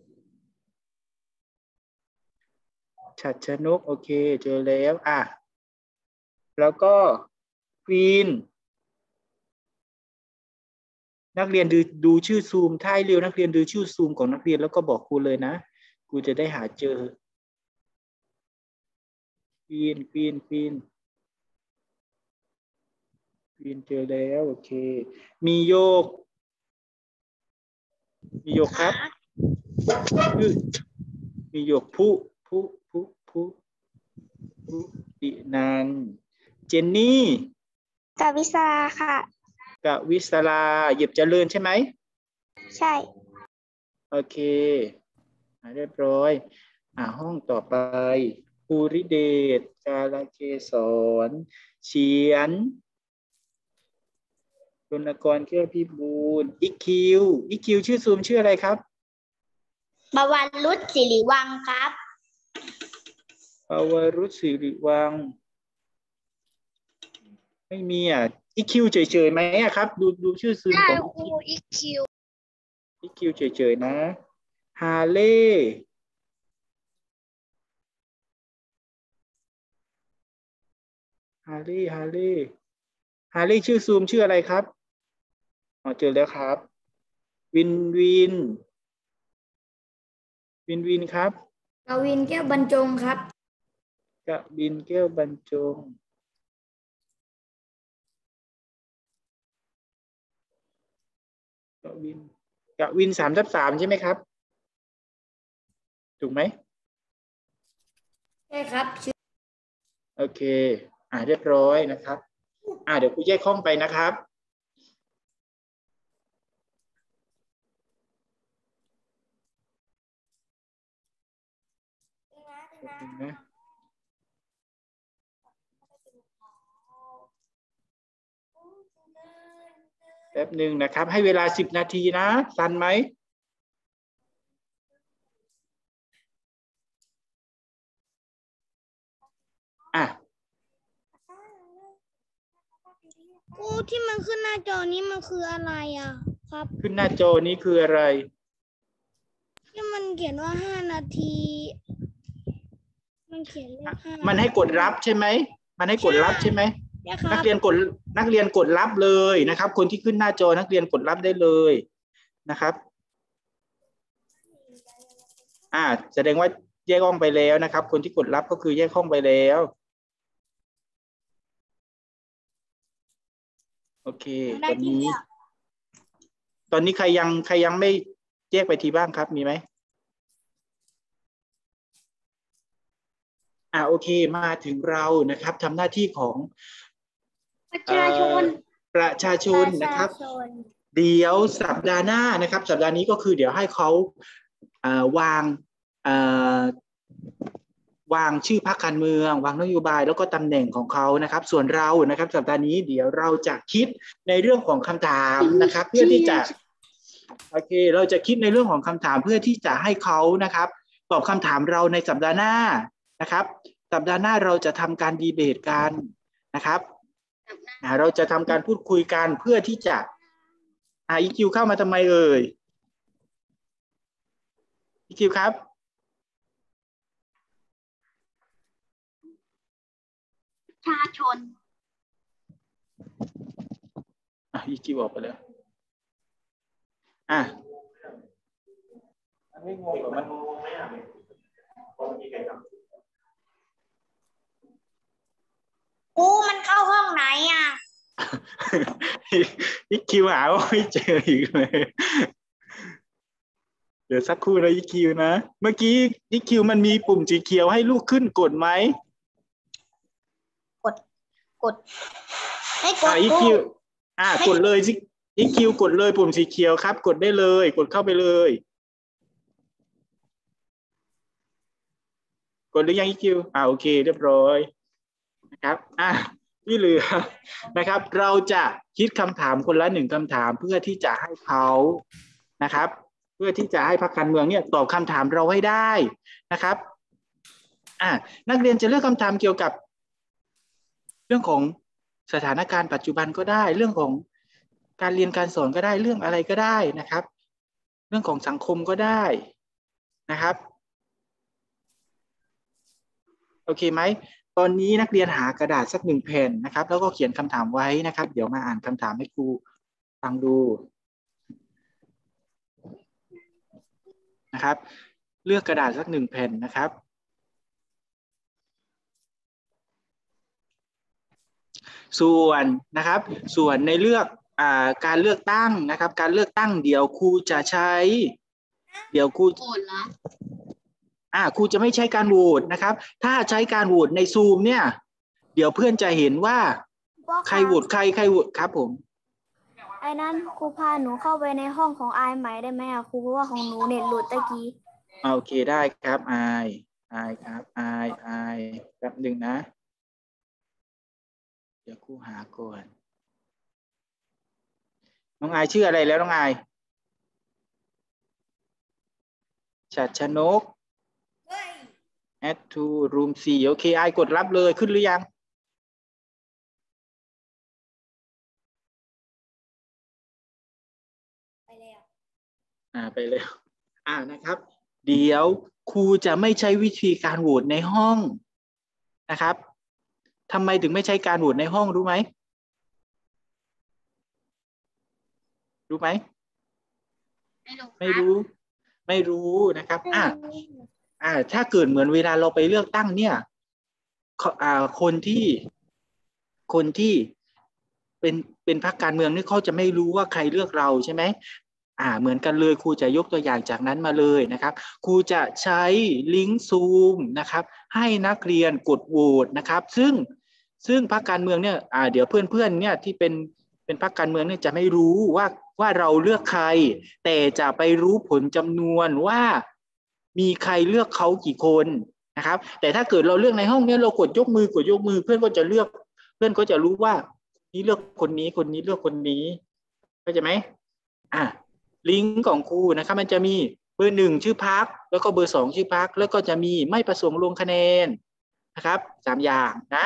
ฉัตรชนกโอเคเจอแล้วอ่ะแล้วก็ควีนนักเรียนดูดูชื่อซูมถ้าให้เร็วนักเรียนดูชื่อซูมของนักเรียนแล้วก็บอกครูเลยนะครูจะได้หาเจอควีนควีนควีนควีนเจอแล้วโอเคมีโยกมีโยกครับชื่อมีโยกผู้ผู้ผู้ผู้ผู้ตินันเจนนี่กวิศาค่ะกวิศราเหยียบเจริญใช่ไหมใช่โอเคเรียบร้อยอ่าห้องต่อไปภูริเดชกาลเกษรเฉียนรณกรแก้วพิบูลอีคิวอีคิวชื่อซูมชื่ออะไรครับบวรรุษศิริวังครับปวรุษศิริวังไม่มีอ่ะอีคิวเฉยๆไหมอ่ะครับดูดูชื่อซูมของครูอีคิวอีคิวเฉยๆนะฮาเล่ฮาเล่ฮาเล่ฮาเล่ชื่อซูมชื่ออะไรครับอ๋อเจอแล้วครับวินวินวินวินครับกวินแก้วบรรจงครับกวินแก้วบรรจงกวินกวินสามทับสามใช่ไหมครับถูกไหมใช่ครับโอเคอ่าเรียบร้อยนะครับอ่าเดี๋ยวครูแยกห้องไปนะครับนะแป๊บหนึ่งนะครับให้เวลาสิบนาทีนะทันไหมอ่ะครูที่มันขึ้นหน้าจอนี้มันคืออะไรอ่ะครับขึ้นหน้าจอนี้คืออะไรที่มันเขียนว่าห้านาทีมันเขียนเลขห้ามันให้กดรับใช่ไหมมันให้กดรับใช่ไหมนักเรียนกดนักเรียนกดรับเลยนะครับคนที่ขึ้นหน้าจอนักเรียนกดรับได้เลยนะครับอ่าแสดงว่าแยกห้องไปแล้วนะครับคนที่กดรับก็คือแยกห้องไปแล้วโอเคตอนนี้ตอนนี้ใครยังใครยังไม่แยกไปทีบ้างครับมีไหมอ่าโอเคมาถึงเรานะครับทำหน้าที่ของประชาชนประชาชนนะครับเดี๋ยวสัปดาห์หน้านะครับสัปดาห์นี้ก็คือเดี๋ยวให้เขาวางวางชื่อพรรคการเมืองวางนโยบายแล้วก็ตำแหน่งของเขานะครับส่วนเรานะครับสัปดาห์นี้เดี๋ยวเราจะคิดในเรื่องของคำถามนะครับเพื่อที่จะโอเคเราจะคิดในเรื่องของคำถามเพื่อที่จะให้เขานะครับตอบคำถามเราในสัปดาห์หน้านะครับสัปดาห์หน้าเราจะทำการดีเบตกันนะครับเราจะทำการพูดคุยกันเพื่อที่จะอ่าอีคิวเข้ามาทำไมเอ่ยอีคิวครับชาชนอ่ะอีคิวออกไปแล้วอ่ะมันไม่งงหรอมันงงไหมอ่ะครูมันเข้าห้องไหนอ่ะอีคิวหาว่าไม่เจออีกเลยเดี๋ยวสักครู่นะอีคิวนะเมื่อกี้อีคิวมันมีปุ่มสีเขียวให้ลูกขึ้นกดไหมกดกดให้กดอ่ะอีคิวอ่ะกดเลยสิอีคิวกดเลยปุ่มสีเขียวครับกดได้เลยกดเข้าไปเลยกดหรือยังอีคิวอ่าโอเคเรียบร้อยนะครับอ่ะที่เหลือนะครับเราจะคิดคำถามคนละหนึ่งคำถามเพื่อที่จะให้เขานะครับเพื่อที่จะให้พรรคการเมืองเนี่ยตอบคำถามเราให้ได้นะครับอ่ะนักเรียนจะเลือกคำถามเกี่ยวกับเรื่องของสถานการณ์ปัจจุบันก็ได้เรื่องของการเรียนการสอนก็ได้เรื่องอะไรก็ได้นะครับเรื่องของสังคมก็ได้นะครับโอเคไหมตอนนี้นักเรียนหากระดาษสักหนึ่งแผ่นนะครับแล้วก็เขียนคำถามไว้นะครับเดี๋ยวมาอ่านคำถามให้ครูฟังดูนะครับเลือกกระดาษสักหนึ่งแผ่นนะครับส่วนนะครับส่วนในเลือกอ่าการเลือกตั้งนะครับการเลือกตั้งเดี๋ยวครูจะใช้เดี๋ยวครูอ่าครูจะไม่ใช้การโหวตนะครับถ้าใช้การโหวตในซูมเนี่ยเดี๋ยวเพื่อนจะเห็นว่าใครโหวตใครใครโหวตครับผมไอ้นั้นครูพาหนูเข้าไปในห้องของไอใหม่ได้ไหมอ่ะครูเพราะว่าของหนูเน็ตหลุดตะกี้โอเคได้ครับไอไอครับไอไอแป๊บหนึ่งนะเดี๋ยวครูหาก่อนน้องไอชื่ออะไรแล้วน้องไอชัดชนก add to room สี่โอเคไอกดรับเลยขึ้นหรือยังไปแล้วอ่าไปแล้วอ่านะครับเดี๋ยวครูจะไม่ใช้วิธีการโหวตในห้องนะครับทำไมถึงไม่ใช้การโหวตในห้องรู้ไหมรู้ไหมไม่รู้ไม่รู้นะครับอ่าอ่าถ้าเกิดเหมือนเวลาเราไปเลือกตั้งเนี่ยอ่าคนที่คนที่เป็นเป็นพรรคการเมืองนี่เขาจะไม่รู้ว่าใครเลือกเราใช่ไหมอ่าเหมือนกันเลยครูจะยกตัวอย่างจากนั้นมาเลยนะครับครูจะใช้ลิงก์ซูมนะครับให้นักเรียนกดโหวตนะครับซึ่งซึ่งพรรคการเมืองเนี่ยอ่าเดี๋ยวเพื่อนๆเนี่ยที่เป็นเป็นพรรคการเมืองเนี่ยจะไม่รู้ว่าว่าเราเลือกใครแต่จะไปรู้ผลจำนวนว่ามีใครเลือกเขากี่คนนะครับแต่ถ้าเกิดเราเลือกในห้องนี้เรากดยกมือกดยกมือเพื่อนก็จะเลือกเพื่อนก็จะรู้ว่านี่เลือกคนนี้คนนี้เลือกคนนี้เข้าใจไหมอ่ะลิงก์ของครูนะครับมันจะมีเบอร์หนึ่งชื่อพรรคแล้วก็เบอร์สองชื่อพรรคแล้วก็จะมีไม่ประสงค์ลงคะแนนนะครับสามอย่างนะ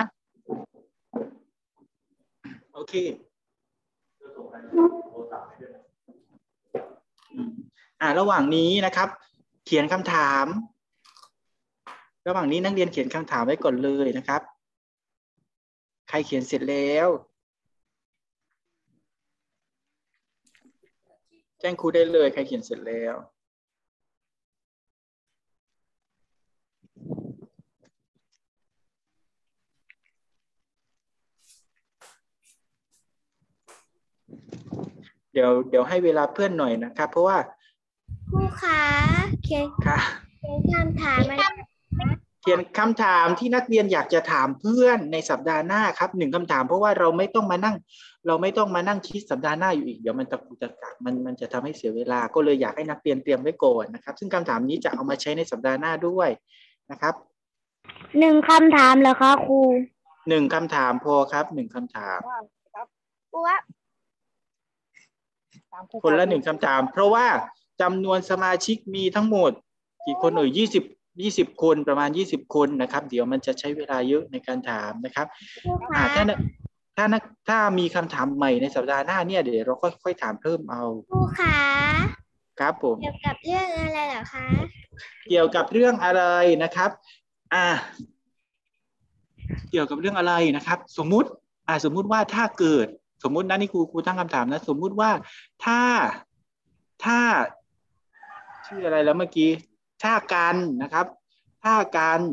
โอเคอ่าระหว่างนี้นะครับเขียนคำถามระหว่างนี้นักเรียนเขียนคำถามไว้ก่อนเลยนะครับใครเขียนเสร็จแล้วแจ้งครูได้เลยใครเขียนเสร็จแล้วเดี๋ยวเดี๋ยวให้เวลาเพื่อนหน่อยนะครับเพราะว่าครูขาเขียนค่ะเขียนคำถามมาเขียนคำถามที่นักเรียนอยากจะถามเพื่อนในสัปดาห์หน้าครับหนึ่งคำถามเพราะว่าเราไม่ต้องมานั่งเราไม่ต้องมานั่งคิดสัปดาห์หน้าอยู่อีกเดี๋ยวมันตะกุกตะกักมันมันจะทำให้เสียเวลาก็เลยอยากให้นักเรียนเตรียมไว้ก่อนนะครับซึ่งคำถามนี้จะเอามาใช้ในสัปดาห์หน้าด้วยนะครับหนึ่งคำถามเหรอคะครูหนึ่งคำถามพอครับหนึ่งคำถามครูว่าคนละหนึ่งคำถามเพราะว่าจำนวนสมาชิกมีทั้งหมดกี่คนเอ่ยยี่สิบยี่สิบคนประมาณยี่สิบคนนะครับเดี๋ยวมันจะใช้เวลาเยอะในการถามนะครับอ่าถ้าถ้าถ้ามีคำถามใหม่ในสัปดาห์หน้าเนี่ยเดี๋ยวเราค่อยๆถามเพิ่มเอาครูคะครับผมเกี่ยวกับเรื่องอะไรเหรอคะเกี่ยวกับเรื่องอะไรนะครับอ่าเกี่ยวกับเรื่องอะไรนะครับสมมุติอ่าสมมุติว่าถ้าเกิดสมมุตินะนี่ครูครูตั้งคำถามนะสมมุติว่าถ้าถ้าชื่ออะไรแล้วเมื่อกี้ถ้ากันนะครับถ้ากัน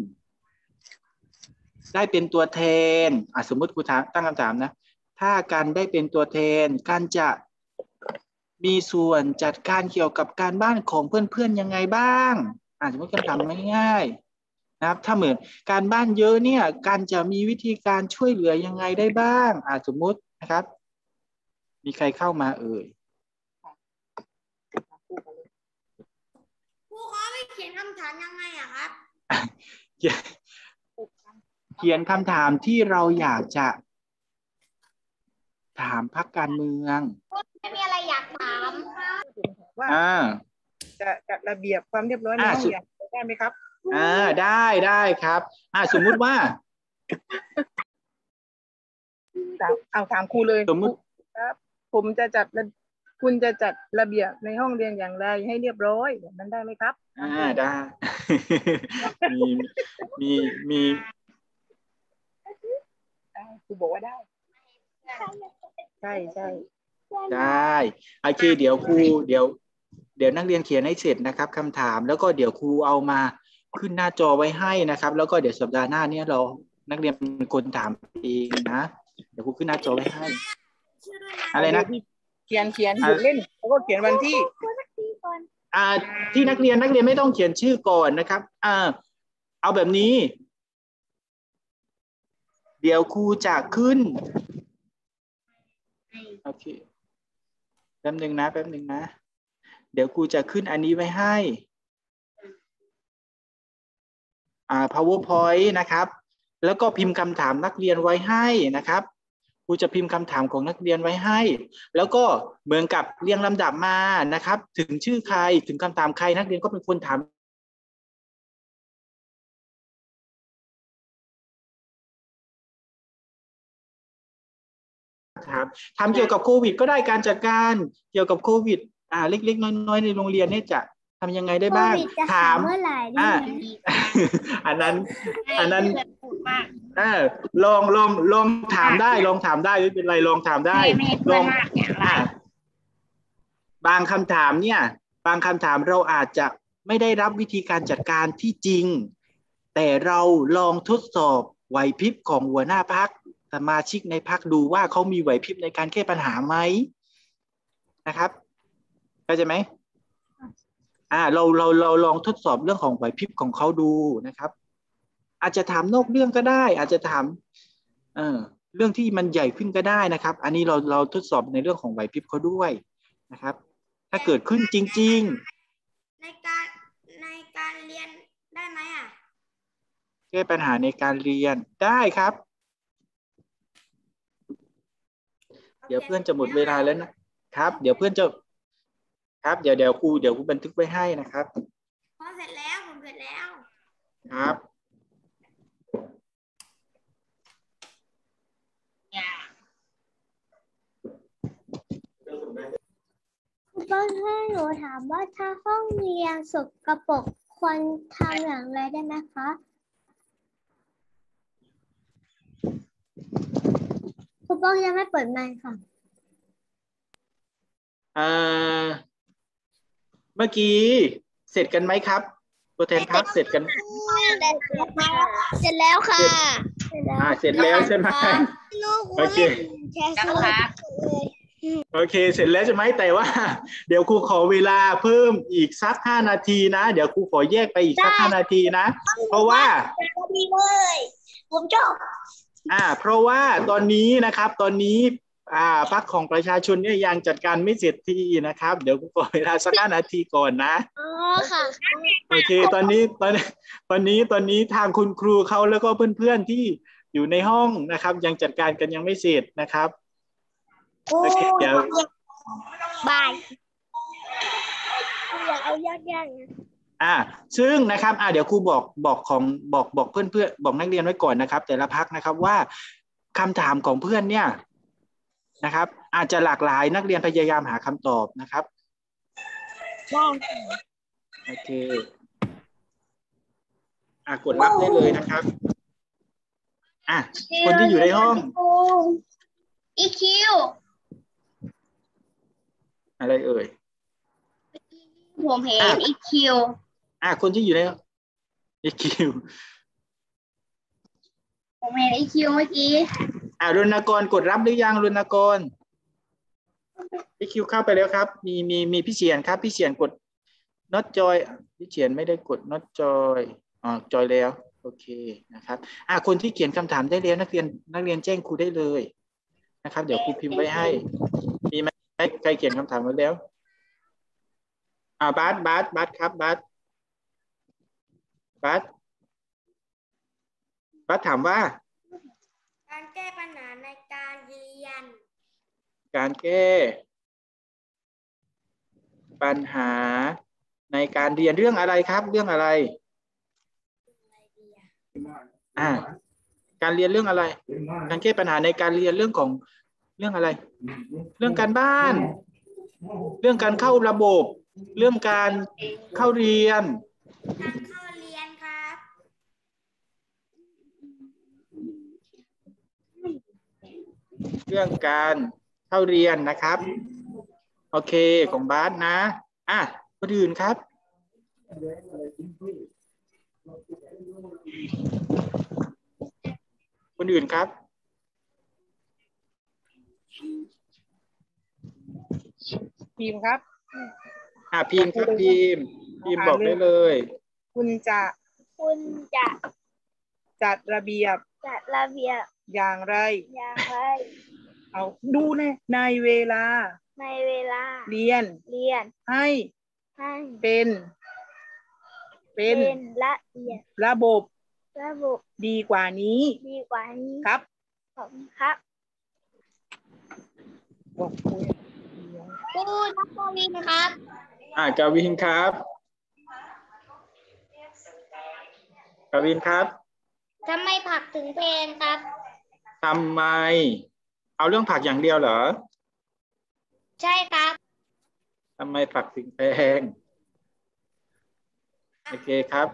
ได้เป็นตัวแทนอ่ะสมมุติครูถามตั้งคำถามนะถ้ากันได้เป็นตัวแทนกันจะมีส่วนจัดการเกี่ยวกับการบ้านของเพื่อนๆยังไงบ้างอ่ะสมมติคำถามง่ายๆนะครับถ้าเหมือนการบ้านเยอะเนี่ยการจะมีวิธีการช่วยเหลือยังไงได้บ้างอ่ะสมมุตินะครับมีใครเข้ามาเอ่ยครูเขาไม่เขียนคำถามยังไงอะครับเขียนคำถามที่เราอยากจะถามพรรคการเมืองไม่มีอะไรอยากถามว่าจะจัดระเบียบความเรียบร้อยในห้องเรียนได้ไหมครับอ่าได้ได้ครับอ่าสมมุติว่าเอาถามครูเลยสมมุติครับผมจะจัดคุณจะจัดระเบียบในห้องเรียนอย่างไรให้เรียบร้อยแบบนั้นได้ไหมครับอ่าได้มีมีมีครูบอกว่าได้ใช่ใช่ได้โอเคเดี๋ยวครูเดี๋ยวเดี๋ยวนักเรียนเขียนให้เสร็จนะครับคำถามแล้วก็เดี๋ยวครูเอามาขึ้นหน้าจอไว้ให้นะครับแล้วก็เดี๋ยวสัปดาห์หน้านี้เรานักเรียนเป็นคนถามเองนะเดี๋ยวครูขึ้นหน้าจอไว้ให้อะไรนะเขียนเขียนหยุดเล่นแล้วก็เขียนวันที่อ่าที่นักเรียนนักเรียนไม่ต้องเขียนชื่อก่อนนะครับอ่าเอาแบบนี้เดี๋ยวครูจะขึ้นโอเคแป๊บหนึ่งนะแป๊บหนึ่งนะเดี๋ยวครูจะขึ้นอันนี้ไว้ให้อ่า powerpoint นะครับแล้วก็พิมพ์คำถามนักเรียนไว้ให้นะครับครูจะพิมพ์คำถามของนักเรียนไว้ให้แล้วก็เหมือนกับเรียงลำดับมานะครับถึงชื่อใครถึงคำถามใครนักเรียนก็เป็นคนถามถามเกี่ยวกับโควิดก็ได้การจัดการเกี่ยวกับโควิดอ่าเล็กๆน้อยๆในโรงเรียนเนี่ยจะทำยังไงได้บ้างถามเมื่อไหร่อ่าอันนั้นอันนั้นอ่าลองลองลองถามได้ลองถามได้ไม่เป็นไรลองถามได้ลองอ่าบางคำถามเนี่ยบางคำถามเราอาจจะไม่ได้รับวิธีการจัดการที่จริงแต่เราลองทดสอบไหวพริบของหัวหน้าพรรคสมาชิกในพรรคดูว่าเขามีไหวพริบในการแก้ปัญหาไหมนะครับเข้าใจไหมอ่าเราเราเราลองทดสอบเรื่องของไหวพริบของเขาดูนะครับอาจจะถามนอกเรื่องก็ได้อาจจะถามเออเรื่องที่มันใหญ่ขึ้นก็ได้นะครับอันนี้เราเราทดสอบในเรื่องของไหวพริบเขาด้วยนะครับถ้าเกิดขึ้นจริงๆในการในการเรียนได้ไหมอ่ะแก้ปัญหาในการเรียนได้ครับเดี๋ยวเพื่อนจะหมดเวลาแล้วนะครับเดี๋ยวเพื่อนจะครับเดี๋ยวเดี๋ยวครูเดี๋ยวครูบันทึกไว้ให้นะครับพอเสร็จแล้วผมเสร็จแล้วครับก็ให้หนูถามว่าถ้าห้องเรียนสกปรกควรทำอย่างไรได้ไหมคะครูป้องยังไม่เปิดไมค์ค่ะเอ่อเมื่อกี้เสร็จกันไหมครับตัวแทนพักเสร็จกันเสร็จแล้วค่ะอ่าเสร็จแล้วใช่ไหมโอเคโอเคเสร็จแล้วใช่ไหมแต่ว่าเดี๋ยวครูขอเวลาเพิ่มอีกสักห้านาทีนะเดี๋ยวครูขอแยกไปอีกสักห้านาทีนะเพราะว่าผมชอบอ่าเพราะว่าตอนนี้นะครับตอนนี้อ่าพรรคของประชาชนเนี่ยยังจัดการไม่เสร็จทีนะครับเดี๋ยวครูขอเวลาสักห้านาทีก่อนนะอ๋อค่ะโอเคตอนนี้ตอนตอนนี้ตอนนี้ทางคุณครูเขาแล้วก็เพื่อนๆที่อยู่ในห้องนะครับยังจัดการกันยังไม่เสร็จนะครับโอ้เดี๋ยวบายอยากเอายากๆอ่าซึ่งนะครับอ่าเดี๋ยวครูบอกบอกของบอกบอกเพื่อนเพื่อนบอกนักเรียนไว้ก่อนนะครับแต่ละพรรคนะครับว่าคำถามของเพื่อนเนี่ยนะครับอาจจะหลากหลายนักเรียนพยายามหาคำตอบนะครับโอเคอ่ากดรับได้เลยนะครับอ่ะคนที่อยู่ในห้องอีคิวอะไรเอ่ยผมเห็นอีคิวอ่ะคนที่อยู่ใน อี คิวผมเห็นอีคิวเมื่อกี้อ่ารณกรกดรับหรือยังรณกร อี คิว เข้าไปแล้วครับ มีมีมีพี่เฉียนครับพี่เฉียนกด not joy พี่เฉียนไม่ได้กด not joy อ๋อจอยแล้วโอเคนะครับอ่ะคนที่เขียนคำถามได้แล้วนักเรียนนักเรียนแจ้งครูได้เลยนะครับเดี๋ยวครูพิมพ์ไว้ให้มีไหมใครเขียนคำถามไว้แล้วอ่าบาสบาสบาสครับบาสบาสบาสถามว่าการแก้ปัญหาในการเรียนการแก้ปัญหาในการเรียนเรื่องอะไรครับเรื่องอะไรอ่าการเรียนเรื่องอะไรการแก้ปัญหาในการเรียนเรื่องของเรื่องอะไรเรื่องการบ้านเรื่องการเข้าระบบเรื่องการเข้าเรียนการเข้าเรียนครับเรื่องการเข้าเรียนนะครับโอเคของบาสนะอ่ะคนอื่นครับคนอื่นครับพิมพ์ครับอ่ะพิมพ์ครับพิมพ์พิมพ์บอกได้เลยคุณจะคุณจะจัดระเบียบจัดระเบียบอย่างไรอย่างไรเอาดูนะในเวลาในเวลาเรียนเรียนให้ให้เป็นเป็นละเอียดระบบระบบดีกว่านี้ดีกว่านี้ครับผมครับบอกคุยพูดนักกวินครับอ่ากวินครับกวินครับทำไมผักถึงแพงครับทำไมเอาเรื่องผักอย่างเดียวเหรอใช่ครับทำไมผักถึงแพงโอเคครับ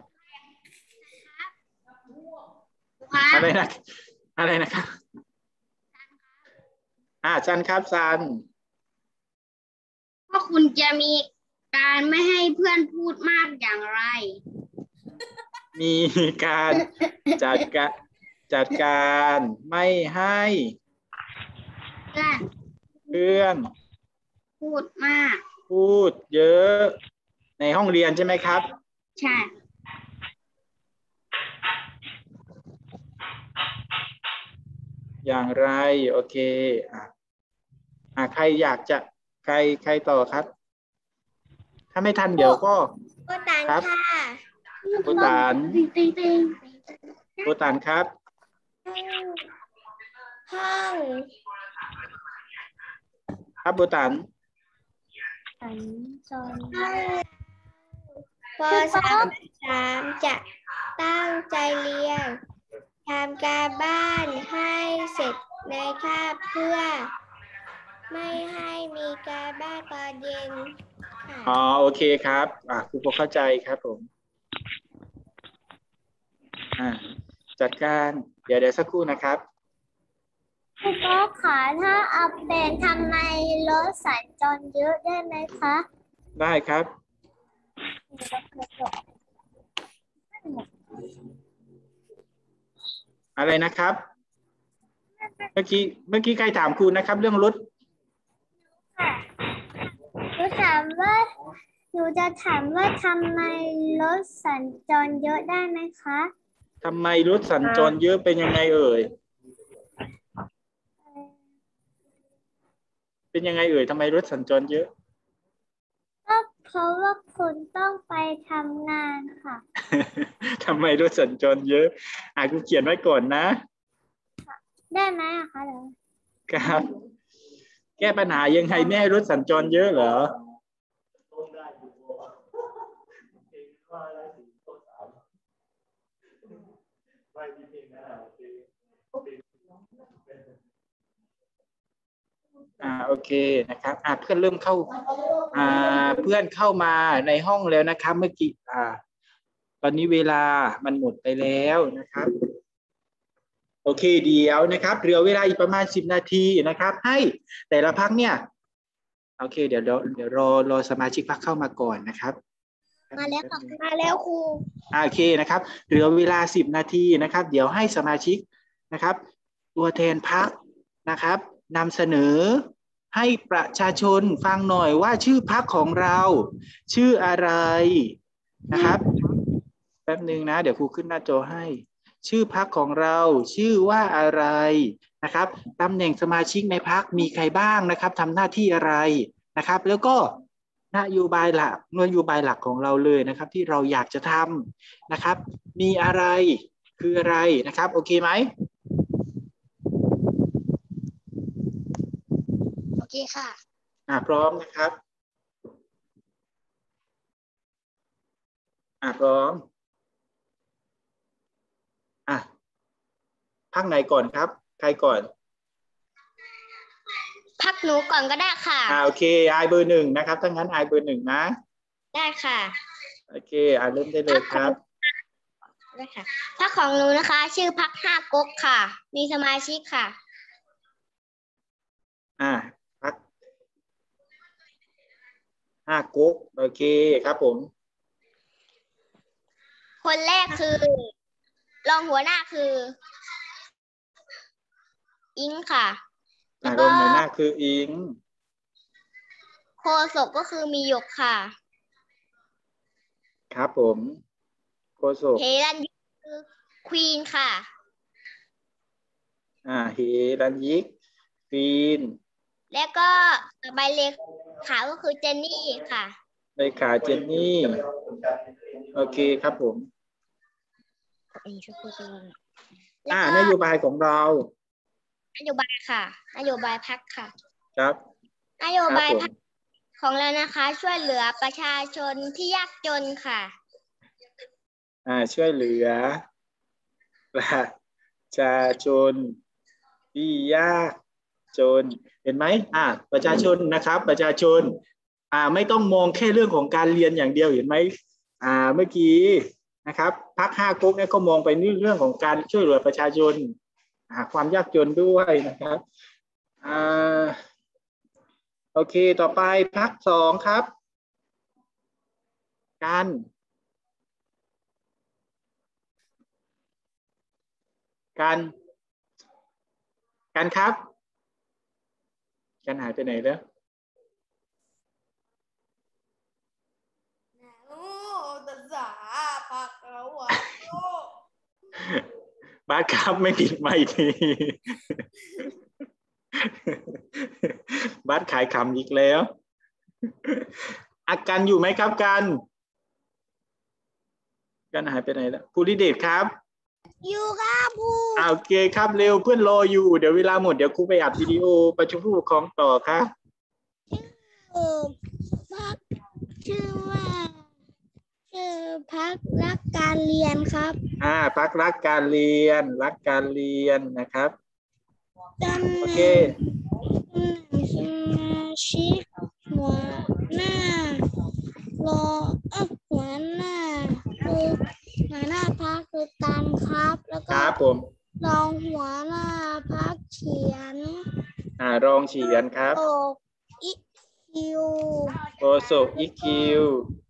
อะไรนะอะไรนะครับอ่าซันครับซันว่าคุณจะมีการไม่ให้เพื่อนพูดมากอย่างไรมีการจัดการจัดการไม่ให้เพื่อนพูดมากพูดเยอะในห้องเรียนใช่ไหมครับใช่อย่างไรโอเคอ่ะอ่ะใครอยากจะใครใครต่อครับถ้าไม่ทันเดี๋ยวก็ครับโบตานโบตานครับห้องครับโบตานสัญจรปสามสามจะตั้งใจเรียนทำการบ้านให้เสร็จในคาบเพื่อไม่ให้มีการบ้านตอนเย็นอ๋อโอเคครับอ่ะครูพอเข้าใจครับผมอ่าจัดการเดี๋ยวเดี๋ยวสักครู่นะครับครูก็ขาถ้าเอาเป็นทำไมรถสัญจรเยอะได้ไหมคะได้ครับอะไรนะครับเมื่อกี้เมื่อกี้ใครถามครูนะครับเรื่องรถหนูถามว่าหนูจะถามว่าทำไมรถสัญจรเยอะได้ไหมคะทำไมรถสัญจรเยอะเป็นยังไงเอ่ยเป็นยังไงเอ่ยทำไมรถสัญจรเยอะก็เพราะว่าคุณต้องไปทำงานค่ะทำไมรถสัญจรเยอะอ่ะกูเขียนไว้ก่อนนะได้ไหมอะคะเดี๋ยวครับแก้ปัญหายังไงไม่ให้รถสัญจรเยอะเหรออ่าโอเคนะครับอ่าเพื่อนเริ่มเข้าอ่าเพื่อนเข้ามาในห้องแล้วนะครับเมื่อกี้อ่าตอนนี้เวลามันหมดไปแล้วนะครับโอเคเดี๋ยวนะครับเหลือเวลาอีกประมาณสิบนาทีนะครับให้แต่ละพักเนี่ยโอเคเดี๋ยวเดี๋ยวเดี๋ยวรอรอสมาชิกพักเข้ามาก่อนนะครับมาแล้วค่ะมาแล้วครูโอเคนะครับเหลือเวลาสิบนาทีนะครับเดี๋ยวให้สมาชิกนะครับตัวแทนพักนะครับนำเสนอให้ประชาชนฟังหน่อยว่าชื่อพรรคของเราชื่ออะไรนะครับแป๊บนึงนะเดี๋ยวครูขึ้นหน้าจอให้ชื่อพรรคของเราชื่อว่าอะไรนะครับตำแหน่งสมาชิกในพรรคมีใครบ้างนะครับทำหน้าที่อะไรนะครับแล้วก็นโยบายหลักนโยบายหลักของเราเลยนะครับที่เราอยากจะทำนะครับมีอะไรคืออะไรนะครับโอเคไหมโอเคค่ะอ่าพร้อมนะครับอ่าพร้อมอ่ะพักไหนก่อนครับใครก่อนพักหนูก่อนก็ได้ค่ะอ่าโอเคไอเบอร์หนึ่งนะครับถ้างั้นไอเบอร์หนึ่งนะได้ค่ะโอเคอ่าเริ่มได้เลยครับได้ค่ะพักของหนูนะคะชื่อพักห้าก๊กค่ะมีสมาชิกค่ะอ่าพักห้าก๊กโอเคครับผมคนแรกคือรองหัวหน้าคืออิงค่ะอ่ารองหัวหน้าคืออิงโฆษกก็คือมีหยกค่ะครับผมโฆษกเฮรันยิกคือควีนค่ะอ่าเฮรันยิกควีนแล้วก็ใบเลขาก็คือเจนนี่ค่ะเลขาเจนนี่โอเคครับผมอ่านโยบายของเรานโยบายค่ะนโยบายพรรคค่ะครับนโยบายพรรคของเรานะคะช่วยเหลือประชาชนที่ยากจนค่ะอ่าช่วยเหลือประชาชนที่ยากจนเห็นไหมอ่าประชาชนนะครับประชาชนอ่าไม่ต้องมองแค่เรื่องของการเรียนอย่างเดียวเห็นไหมอ่าเมื่อกี้นะครับพรรคห้าก๊กเนี่ยก็มองไปในเรื่องของการช่วยเหลือประชาชนหาความยากจนด้วยนะครับอ่าโอเคต่อไปพรรคสองครับการการการครับการหายไปไหนแล้วโอ้ตัดสาพักแล้วอ่ะบาสครับไม่ผิดไม่ทีบาสขายคำอีกแล้วอาการอยู่ไหมครับกันกันหายไปไหนแล้วภูริเดชครับอยู่ครับครูโอเคครับเร็วเพื่อนรออยู่เดี๋ยวเวลาหมดเดี๋ยวครูไปอัดวิดีโอประชุมผู้ปกครองต่อครับเออพักชื่อว่าชื่อพักรักการเรียนครับอ่าพักรักการเรียนรักการเรียนนะครับโอเคสมาชิกหัวหน้ารอเออหัวหน้าคือหัวหน้าพักคือการครับแล้วก็ครับผมรองหัวหน้าพักเขียนอ่ารองเขียนครับโออีคิวโอโซอีคิว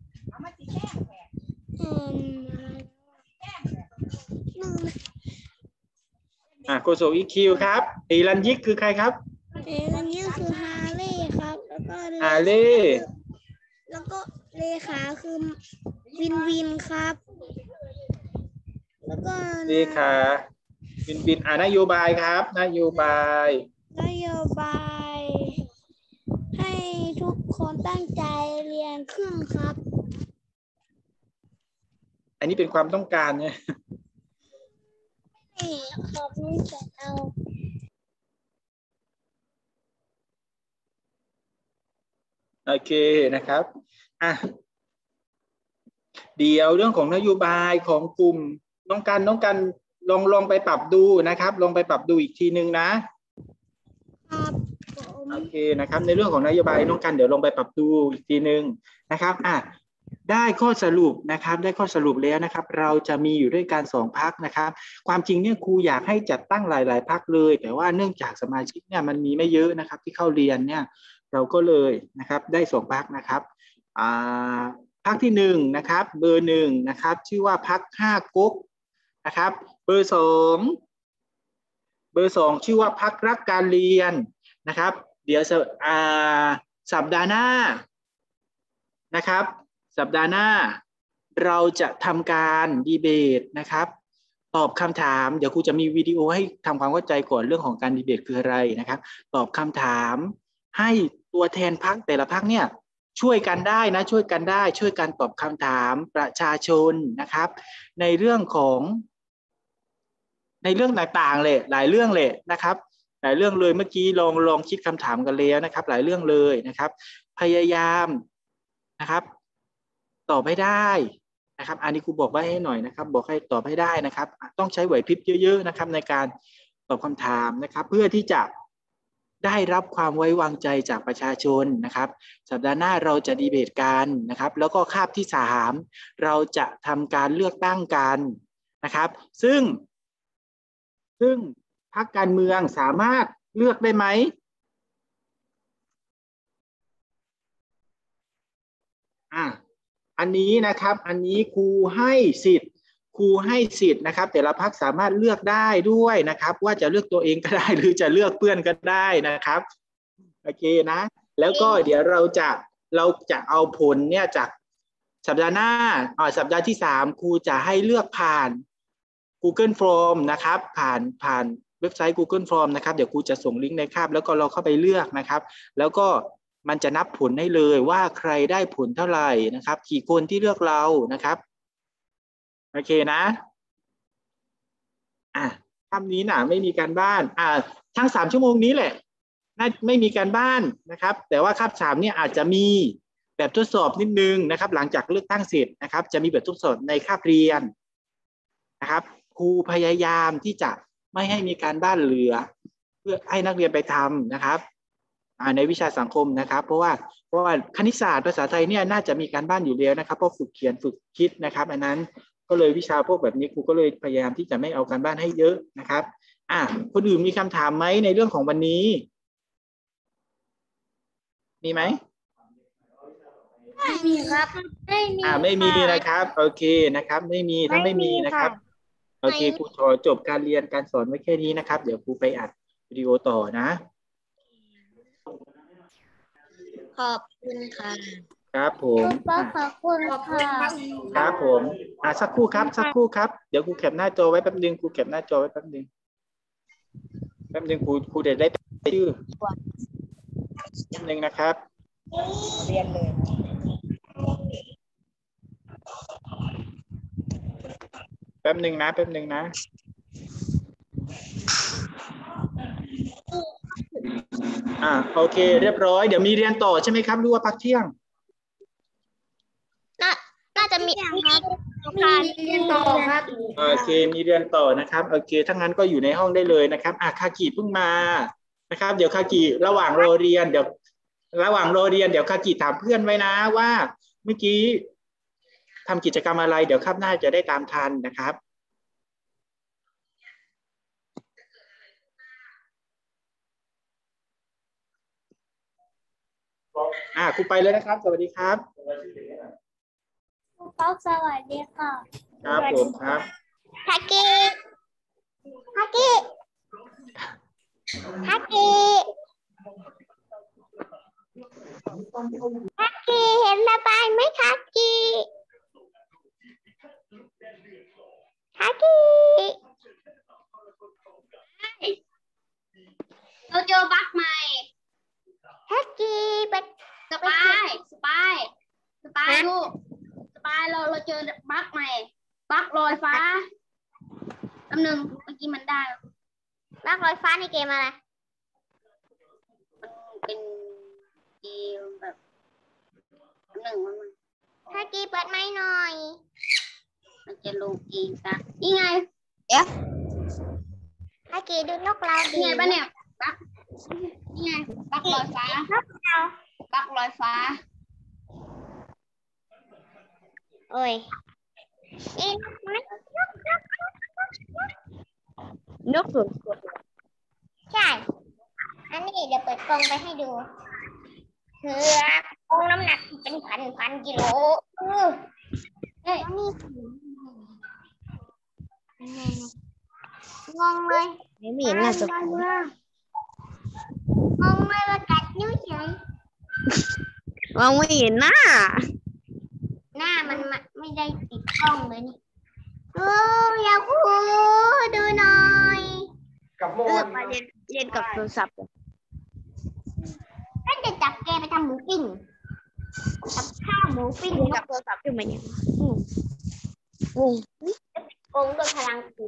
อ่าโกโซอีคิวครับเฮรันยิกคือใครครับเฮรันยิกคือฮาเล่ครับแล้วก็ฮาเล่แล้วก็เลขาคือวินวินครับแล้วก็เลขาวินวินอ่านโยบายครับนโยบายนโยบายให้ทุกคนตั้งใจเรียนเครื่องครับอันนี้เป็นความต้องการเนี่ยนี่ขอบคุณจะเอาโอเคนะครับอ่ะเดี๋ยวเรื่องของนโยบายของกลุ่มน้องกันน้องกันลองลองไปปรับดูนะครับลองไปปรับดูอีกทีนึงนะครับโอเคนะครับในเรื่องของนโยบายน้องกันเดี๋ยวลองไปปรับดูอีกทีนึงนะครับอ่ะได้ข้อสรุปนะครับได้ข้อสรุปแล้วนะครับ เราจะมีอยู่ด้วยกันสองพรรคนะครับความจริงเนี่ยครูอยากให้จัดตั้งหลายๆพรรคเลยแต่ว่าเนื่องจากสมาชิกเนี่ยมันมีไม่เยอะนะครับที่เข้าเรียนเนี่ยเราก็เลยนะครับได้สองพรรคนะครับอ่าพรรคที่หนึ่งนะครับเบอร์หนึ่งนะครับชื่อว่าพรรคห้าก๊กนะครับเบอร์สองเบอร์สองชื่อว่าพรรครักการเรียนนะครับเดี๋ยวอ่าสัปดาห์หน้านะครับสัปดาห์หน้าเราจะทำการดีเบตนะครับตอบคำถามเดี๋ยวครูจะมีวิดีโอให้ทำความเข้าใจก่อนเรื่องของการดีเบตคืออะไรนะครับตอบคำถามให้ตัวแทนพรรคแต่ละพรรคเนี่ยช่วยกันได้นะช่วยกันได้ช่วยกันตอบคำถามประชาชนนะครับในเรื่องของในเรื่องต่างๆเลยหลายเรื่องเลยนะครับหลายเรื่องเลยเมื่อกี้ลองลองคิดคำถามกันแล้วนะครับหลายเรื่องเลยนะครับพยายามนะครับตอบให้ได้นะครับอันนี้ครูบอกไว้ให้หน่อยนะครับบอกให้ตอบให้ได้นะครับต้องใช้ไหวพริบเยอะๆนะครับในการตอบคำถามนะครับเพื่อที่จะได้รับความไว้วางใจจากประชาชนนะครับสัปดาห์หน้าเราจะดีเบตกันนะครับแล้วก็คาบที่สามเราจะทำการเลือกตั้งกันนะครับซึ่งซึ่งพรรคการเมืองสามารถเลือกได้ไหมอ่ะอันนี้นะครับอันนี้ครูให้สิทธิ์ครูให้สิทธิ์นะครับแต่ละพรรคสามารถเลือกได้ด้วยนะครับว่าจะเลือกตัวเองก็ได้หรือจะเลือกเพื่อนก็ได้นะครับโอเคนะแล้วก็เดี๋ยวเราจะเราจะเอาผลเนี่ยจากสัปดาห์หน้าอ่าสัปดาห์ที่สามครูจะให้เลือกผ่าน Google Form นะครับผ่านผ่านเว็บไซต์ Google Form นะครับเดี๋ยวครูจะส่งลิงก์ในคาบแล้วก็เราเข้าไปเลือกนะครับแล้วก็มันจะนับผลให้เลยว่าใครได้ผลเท่าไหร่นะครับกี่คนที่เลือกเรานะครับโอเคนะอ่ะคำนี้นะไม่มีการบ้านอ่าทั้งสามชั่วโมงนี้แหละน่าไม่มีการบ้านนะครับแต่ว่าคาบสามเนี่ยอาจจะมีแบบทดสอบนิดนึงนะครับหลังจากเลือกตั้งเสร็จนะครับจะมีแบบทดสอบในคาบเรียนนะครับครูพยายามที่จะไม่ให้มีการบ้านเหลือเพื่อให้นักเรียนไปทำนะครับในวิชาสังคมนะครับเพราะว่าเพราะว่าคณิตศาสตร์ภาษาไทยเนี่ยน่าจะมีการบ้านอยู่แล้วนะครับเพราะฝึกเขียนฝึกคิดนะครับอันนั้นก็เลยวิชาพวกแบบนี้ครูก็เลยพยายามที่จะไม่เอาการบ้านให้เยอะนะครับอ่ะคนอื่นมีคำถามไหมในเรื่องของวันนี้มีไหมไม่มีครับไม่มีอ่าไม่มีนะครับโอเคนะครับไม่มีถ้าไม่มีนะครับโอเคครูขอจบการเรียนการสอนไว้แค่นี้นะครับเดี๋ยวครูไปอัดวิดีโอต่อนะขอบคุณค่ะครับผมขอบคุณค่ะครับผมอ่าสักครู่ครับสักครู่ครับเดี๋ยวครูแคปหน้าจอไว้แป๊บนึงครูแคปหน้าจอไว้แป๊บนึงแป๊บนึงครูครูเดี๋ยวได้ชื่อแป๊บนึงนะครับเรียนเลยแป๊บนึงนะแป๊บนึงนะอ่าโอเคเรียบร้อยเดี๋ยวมีเรียนต่อใช่ไหมครับหรือว่าพักเที่ยงน่าน่าจะมีครับมีเรียนต่อครับโอเคมีเรียนต่อนะครับโอเคถ้างั้นก็อยู่ในห้องได้เลยนะครับอ่ะคากิเพิ่งมานะครับเดี๋ยวคากิระหว่างรอเรียนเดี๋ยวระหว่างรอเรียนเดี๋ยวคากิถามเพื่อนไว้นะว่าเมื่อกี้ทำกิจกรรมอะไรเดี๋ยวคาบหน้าจะได้ตามทันนะครับอ่าครูไปเลยนะครับสวัสดีครับครูป๊อกสวัสดีค่ะครับผมครับฮากิฮากิฮากิฮากิเห็นระบายไหมฮากิฮากิเราเจอบั๊กใหม่ฮากิบักสปายสปายสปายลูกสปายเราเราเจอบั๊กใหม่บั๊กลอยฟ้าคำหนึ่งเมื่อกี้มันได้บักลอยฟ้าในเกมอะไรมันเป็นเกมแบบหนึ่งมันฮากิเปิดไม้หน่อยมันจะลงเองซะนี่ไงเอ๊ะฮากิดูนกเราดีนี่ไงป่ะเนี่ยบั๊กนี่ไงบั๊กลอยฟ้าบั๊กลอยฟ้าโอ้ยอีนกนกนกนกนกนกส่วนกดใช่ อันนี้เดี๋ยวเปิดกล้องไปให้ดูเสือกงน้ำหนักเป็นพันพันกิโลเออเอ้ยนี่งงเลยไม่เห็นน่าจะงงเลยว่ากัดนิ้วเฉยมองไม่เห็นหน้าหน้ามันไม่ได้ติดกล้องเลยนี่โอ้อยากคูดูหน่อยกับโมเออน มาเล่นเล่นกับโทรศัพท์ก็จะจับแกไปทำหมูปิ้งจับข้าวหมูปิ้งเล่นกับโทรศัพท์ขึ้นมาอย่างงงโกงด้วยพลังคุณ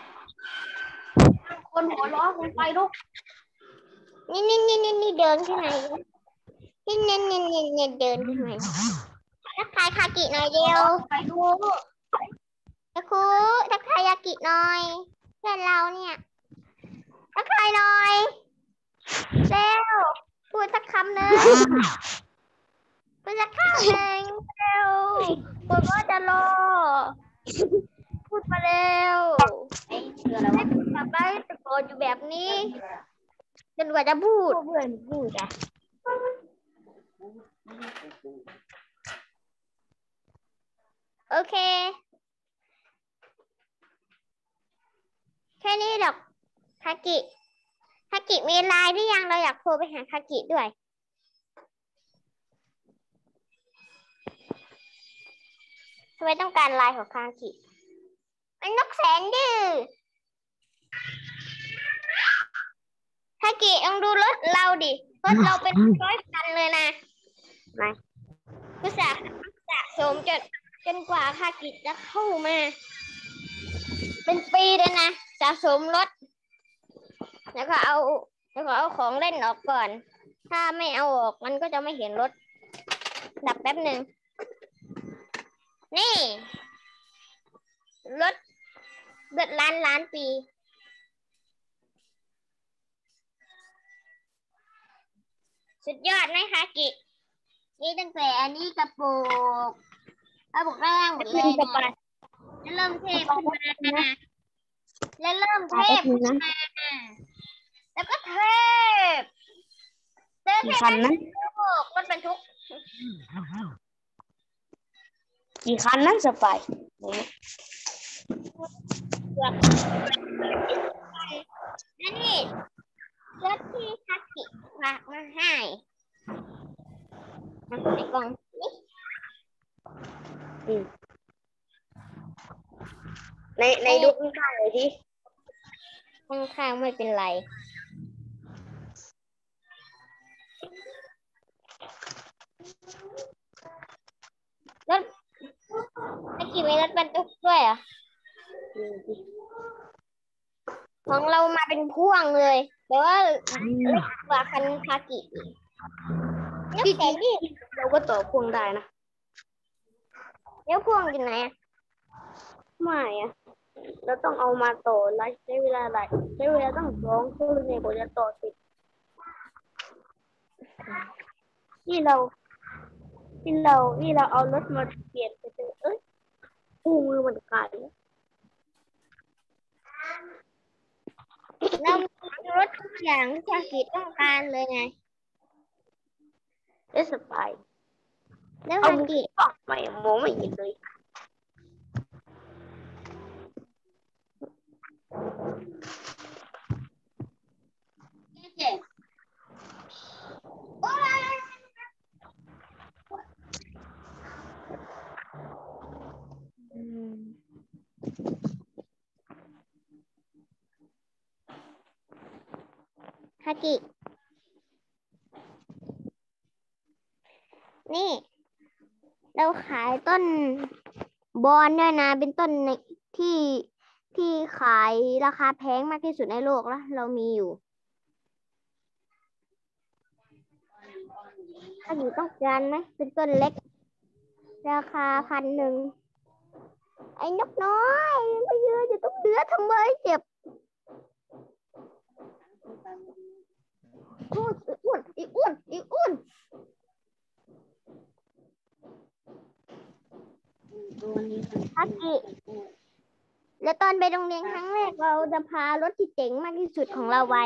คนหัวล้อคนไปลูกนี่นี่นี่นี่นี่เดินขึ้นไหนนี่นี่นี่นี่นี่เดินขึ้นไหนทักทายคากิหน่อยเดียวไปดูทักคูทักทายยากิหน่อยเพื่อนเราเนี่ยทักทายหน่อยเร็วพูดสักคำหนึ่งพูดสักคำหนึ่งเร็วพูดว่าจะรอพูดมาเร็วไอ้เสืออะไรวะกลับได้ตะโกนอยู่แบบนี้จนกว่าจะพูดเพื่อนพูดอะโอเคแค่นี้หรอกคากิคากิมีไลน์หรือยังเราอยากโทรไปหาคากิด้วยทำไมต้องการไลน์ของคากิมันนกแสนดื้อคากิลองดูรถเราดิรถเราเป็นร้อยคันเลยนะไหนกุศลสะสมจนจนกว่าคากิจะเข้ามาเป็นปีเลยนะสะสมรถแล้วก็เอาแล้วก็เอาของเล่นออกก่อน ถ้าไม่เอาออกมันก็จะไม่เห็นรถดับแป๊บหนึ่งนี่รถเบิดล้านล้านปีสุดยอดไหมคะกินี่ตั้งแต่อันนี้กระปุกเอาบุกแรงหมดเลยนะแล้วเริ่มเทพขึ้นมาแล้วเริ่มเทพขึ้นมาแล้วก็เทพเทพกี่คันนะรถบรรทุกกี่คันนั้นสปายนั่นนี่รถที่คากิฝากมาให้มาใส่กล่องนี่ในในดูข้างๆเลยที่ข้างๆไม่เป็นไรรถคากิมีรถบรรทุกด้วยอ่ะของเรามาเป็นพ่วงเลยแต่ว่าเล็กกว่าคันคากิอีกนกแสนนี่เราก็ต่อพ่วงได้นะแล้วพ่วงอยู่ไหนอ่ะไม่อะเราต้องเอามาต่อไลฟ์ใช้เวลาหลายใช้เวลาตั้งสองชั่วโมงเนี่ยกว่าจะต่อเสร็จที่เราที่เราที่เราเอารถมาเปลี่ยนไปเลยเอ้ยคู่มือมันขาดแล้วเรามีรถทุกอย่างที่คากิต้องการเลยไงได้สบายแล้วเอาคามือกิออกไม่มองไม่เห็นเลยเจ็บคากินี่ เราขายต้นบอนด้วยนะเป็นต้นในที่ที่ขายราคาแพงมากที่สุดในโลกแล้วเรามีอยู่ถ้าอยู่ต้องการไหมเป็นต้นเล็ก ราคาพันหนึ่งไอ้นกน้อยไปยืนอยู่ตรงเนื้อทำไมเจ็บอ้วนอ้วนอีอ้วนอีอ้วนอีกแล้วตอนไปโรงเรียนครั้งแรกเราจะพารถที่เจ๋งมากที่สุดของเราไป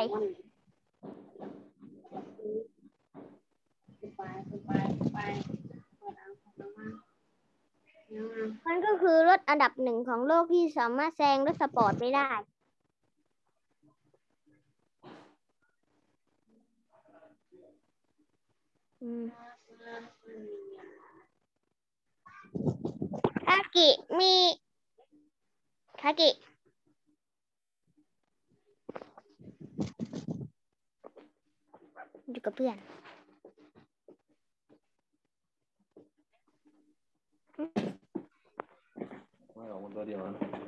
มันก็คือรถอันดับหนึ่งของโลกที่สามารถแซงรถสปอร์ตไม่ได้คากิมีคากิอยู่กับเพื่อนไม่ออกมาตัวเดียวนะ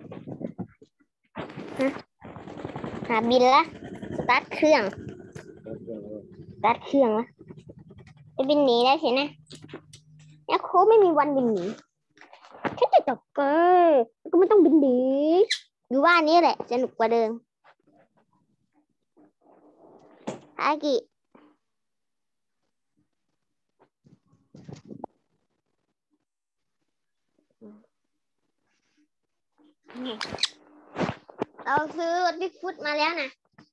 หาบินละสตาร์ทเครื่องสตาร์ทเครื่องละจะบินหนีได้สินะแล้วโค้ไม่มีวันบินหนีแค่จะตกเกอร์ก็ไม่ต้องบินหนีอยู่บ้านนี้แหละสนุกกว่าเดิมอากิเราซื้อรถบิ๊กฟุตมาแล้วนะ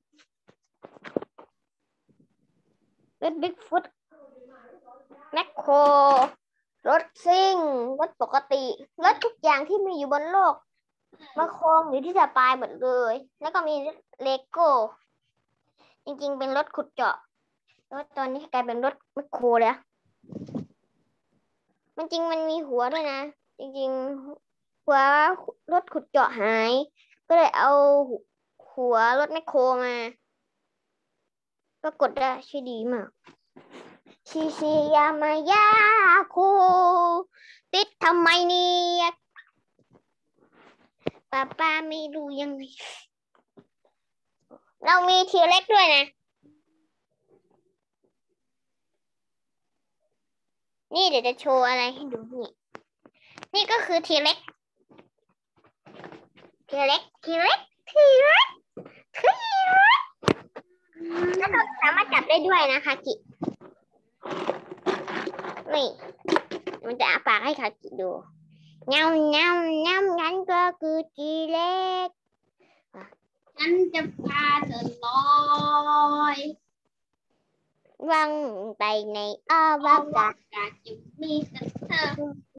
รถบิ๊กฟุตแมคโครรถซิ่งรถปกติรถทุกอย่างที่มีอยู่บนโลกมาโครงอยู่ที่สปายหมดเลยแล้วก็มีเลโก้จริงๆเป็นรถขุดเจาะรถตอนนี้กลายเป็นรถแมคโครแล้วมันจริงมันมีหัวด้วยนะจริงๆหัวรถขุดเจาะหายก็เลยเอาหัวรถแมคโครมาก็กดได้ช่วยดีมากชิชิยามายาคูติดทำไมเนี่ยป้าป้าไม่รู้ยังไงเรามีทีเล็กด้วยนะนี่เดี๋ยวจะโชว์อะไรให้ดูนี่นี่ก็คือทีเล็กทีเล็กทีเล็กทีเล็กทีเล็กแล้วก็สามารถจับได้ด้วยนะคากินี่มันจะอาปากให้คากิดูเงาเงาเงางั้นก็คือทีเล็กฉันจะพาเธอลอยวางไปในอวกาศจะมีแต่เธอ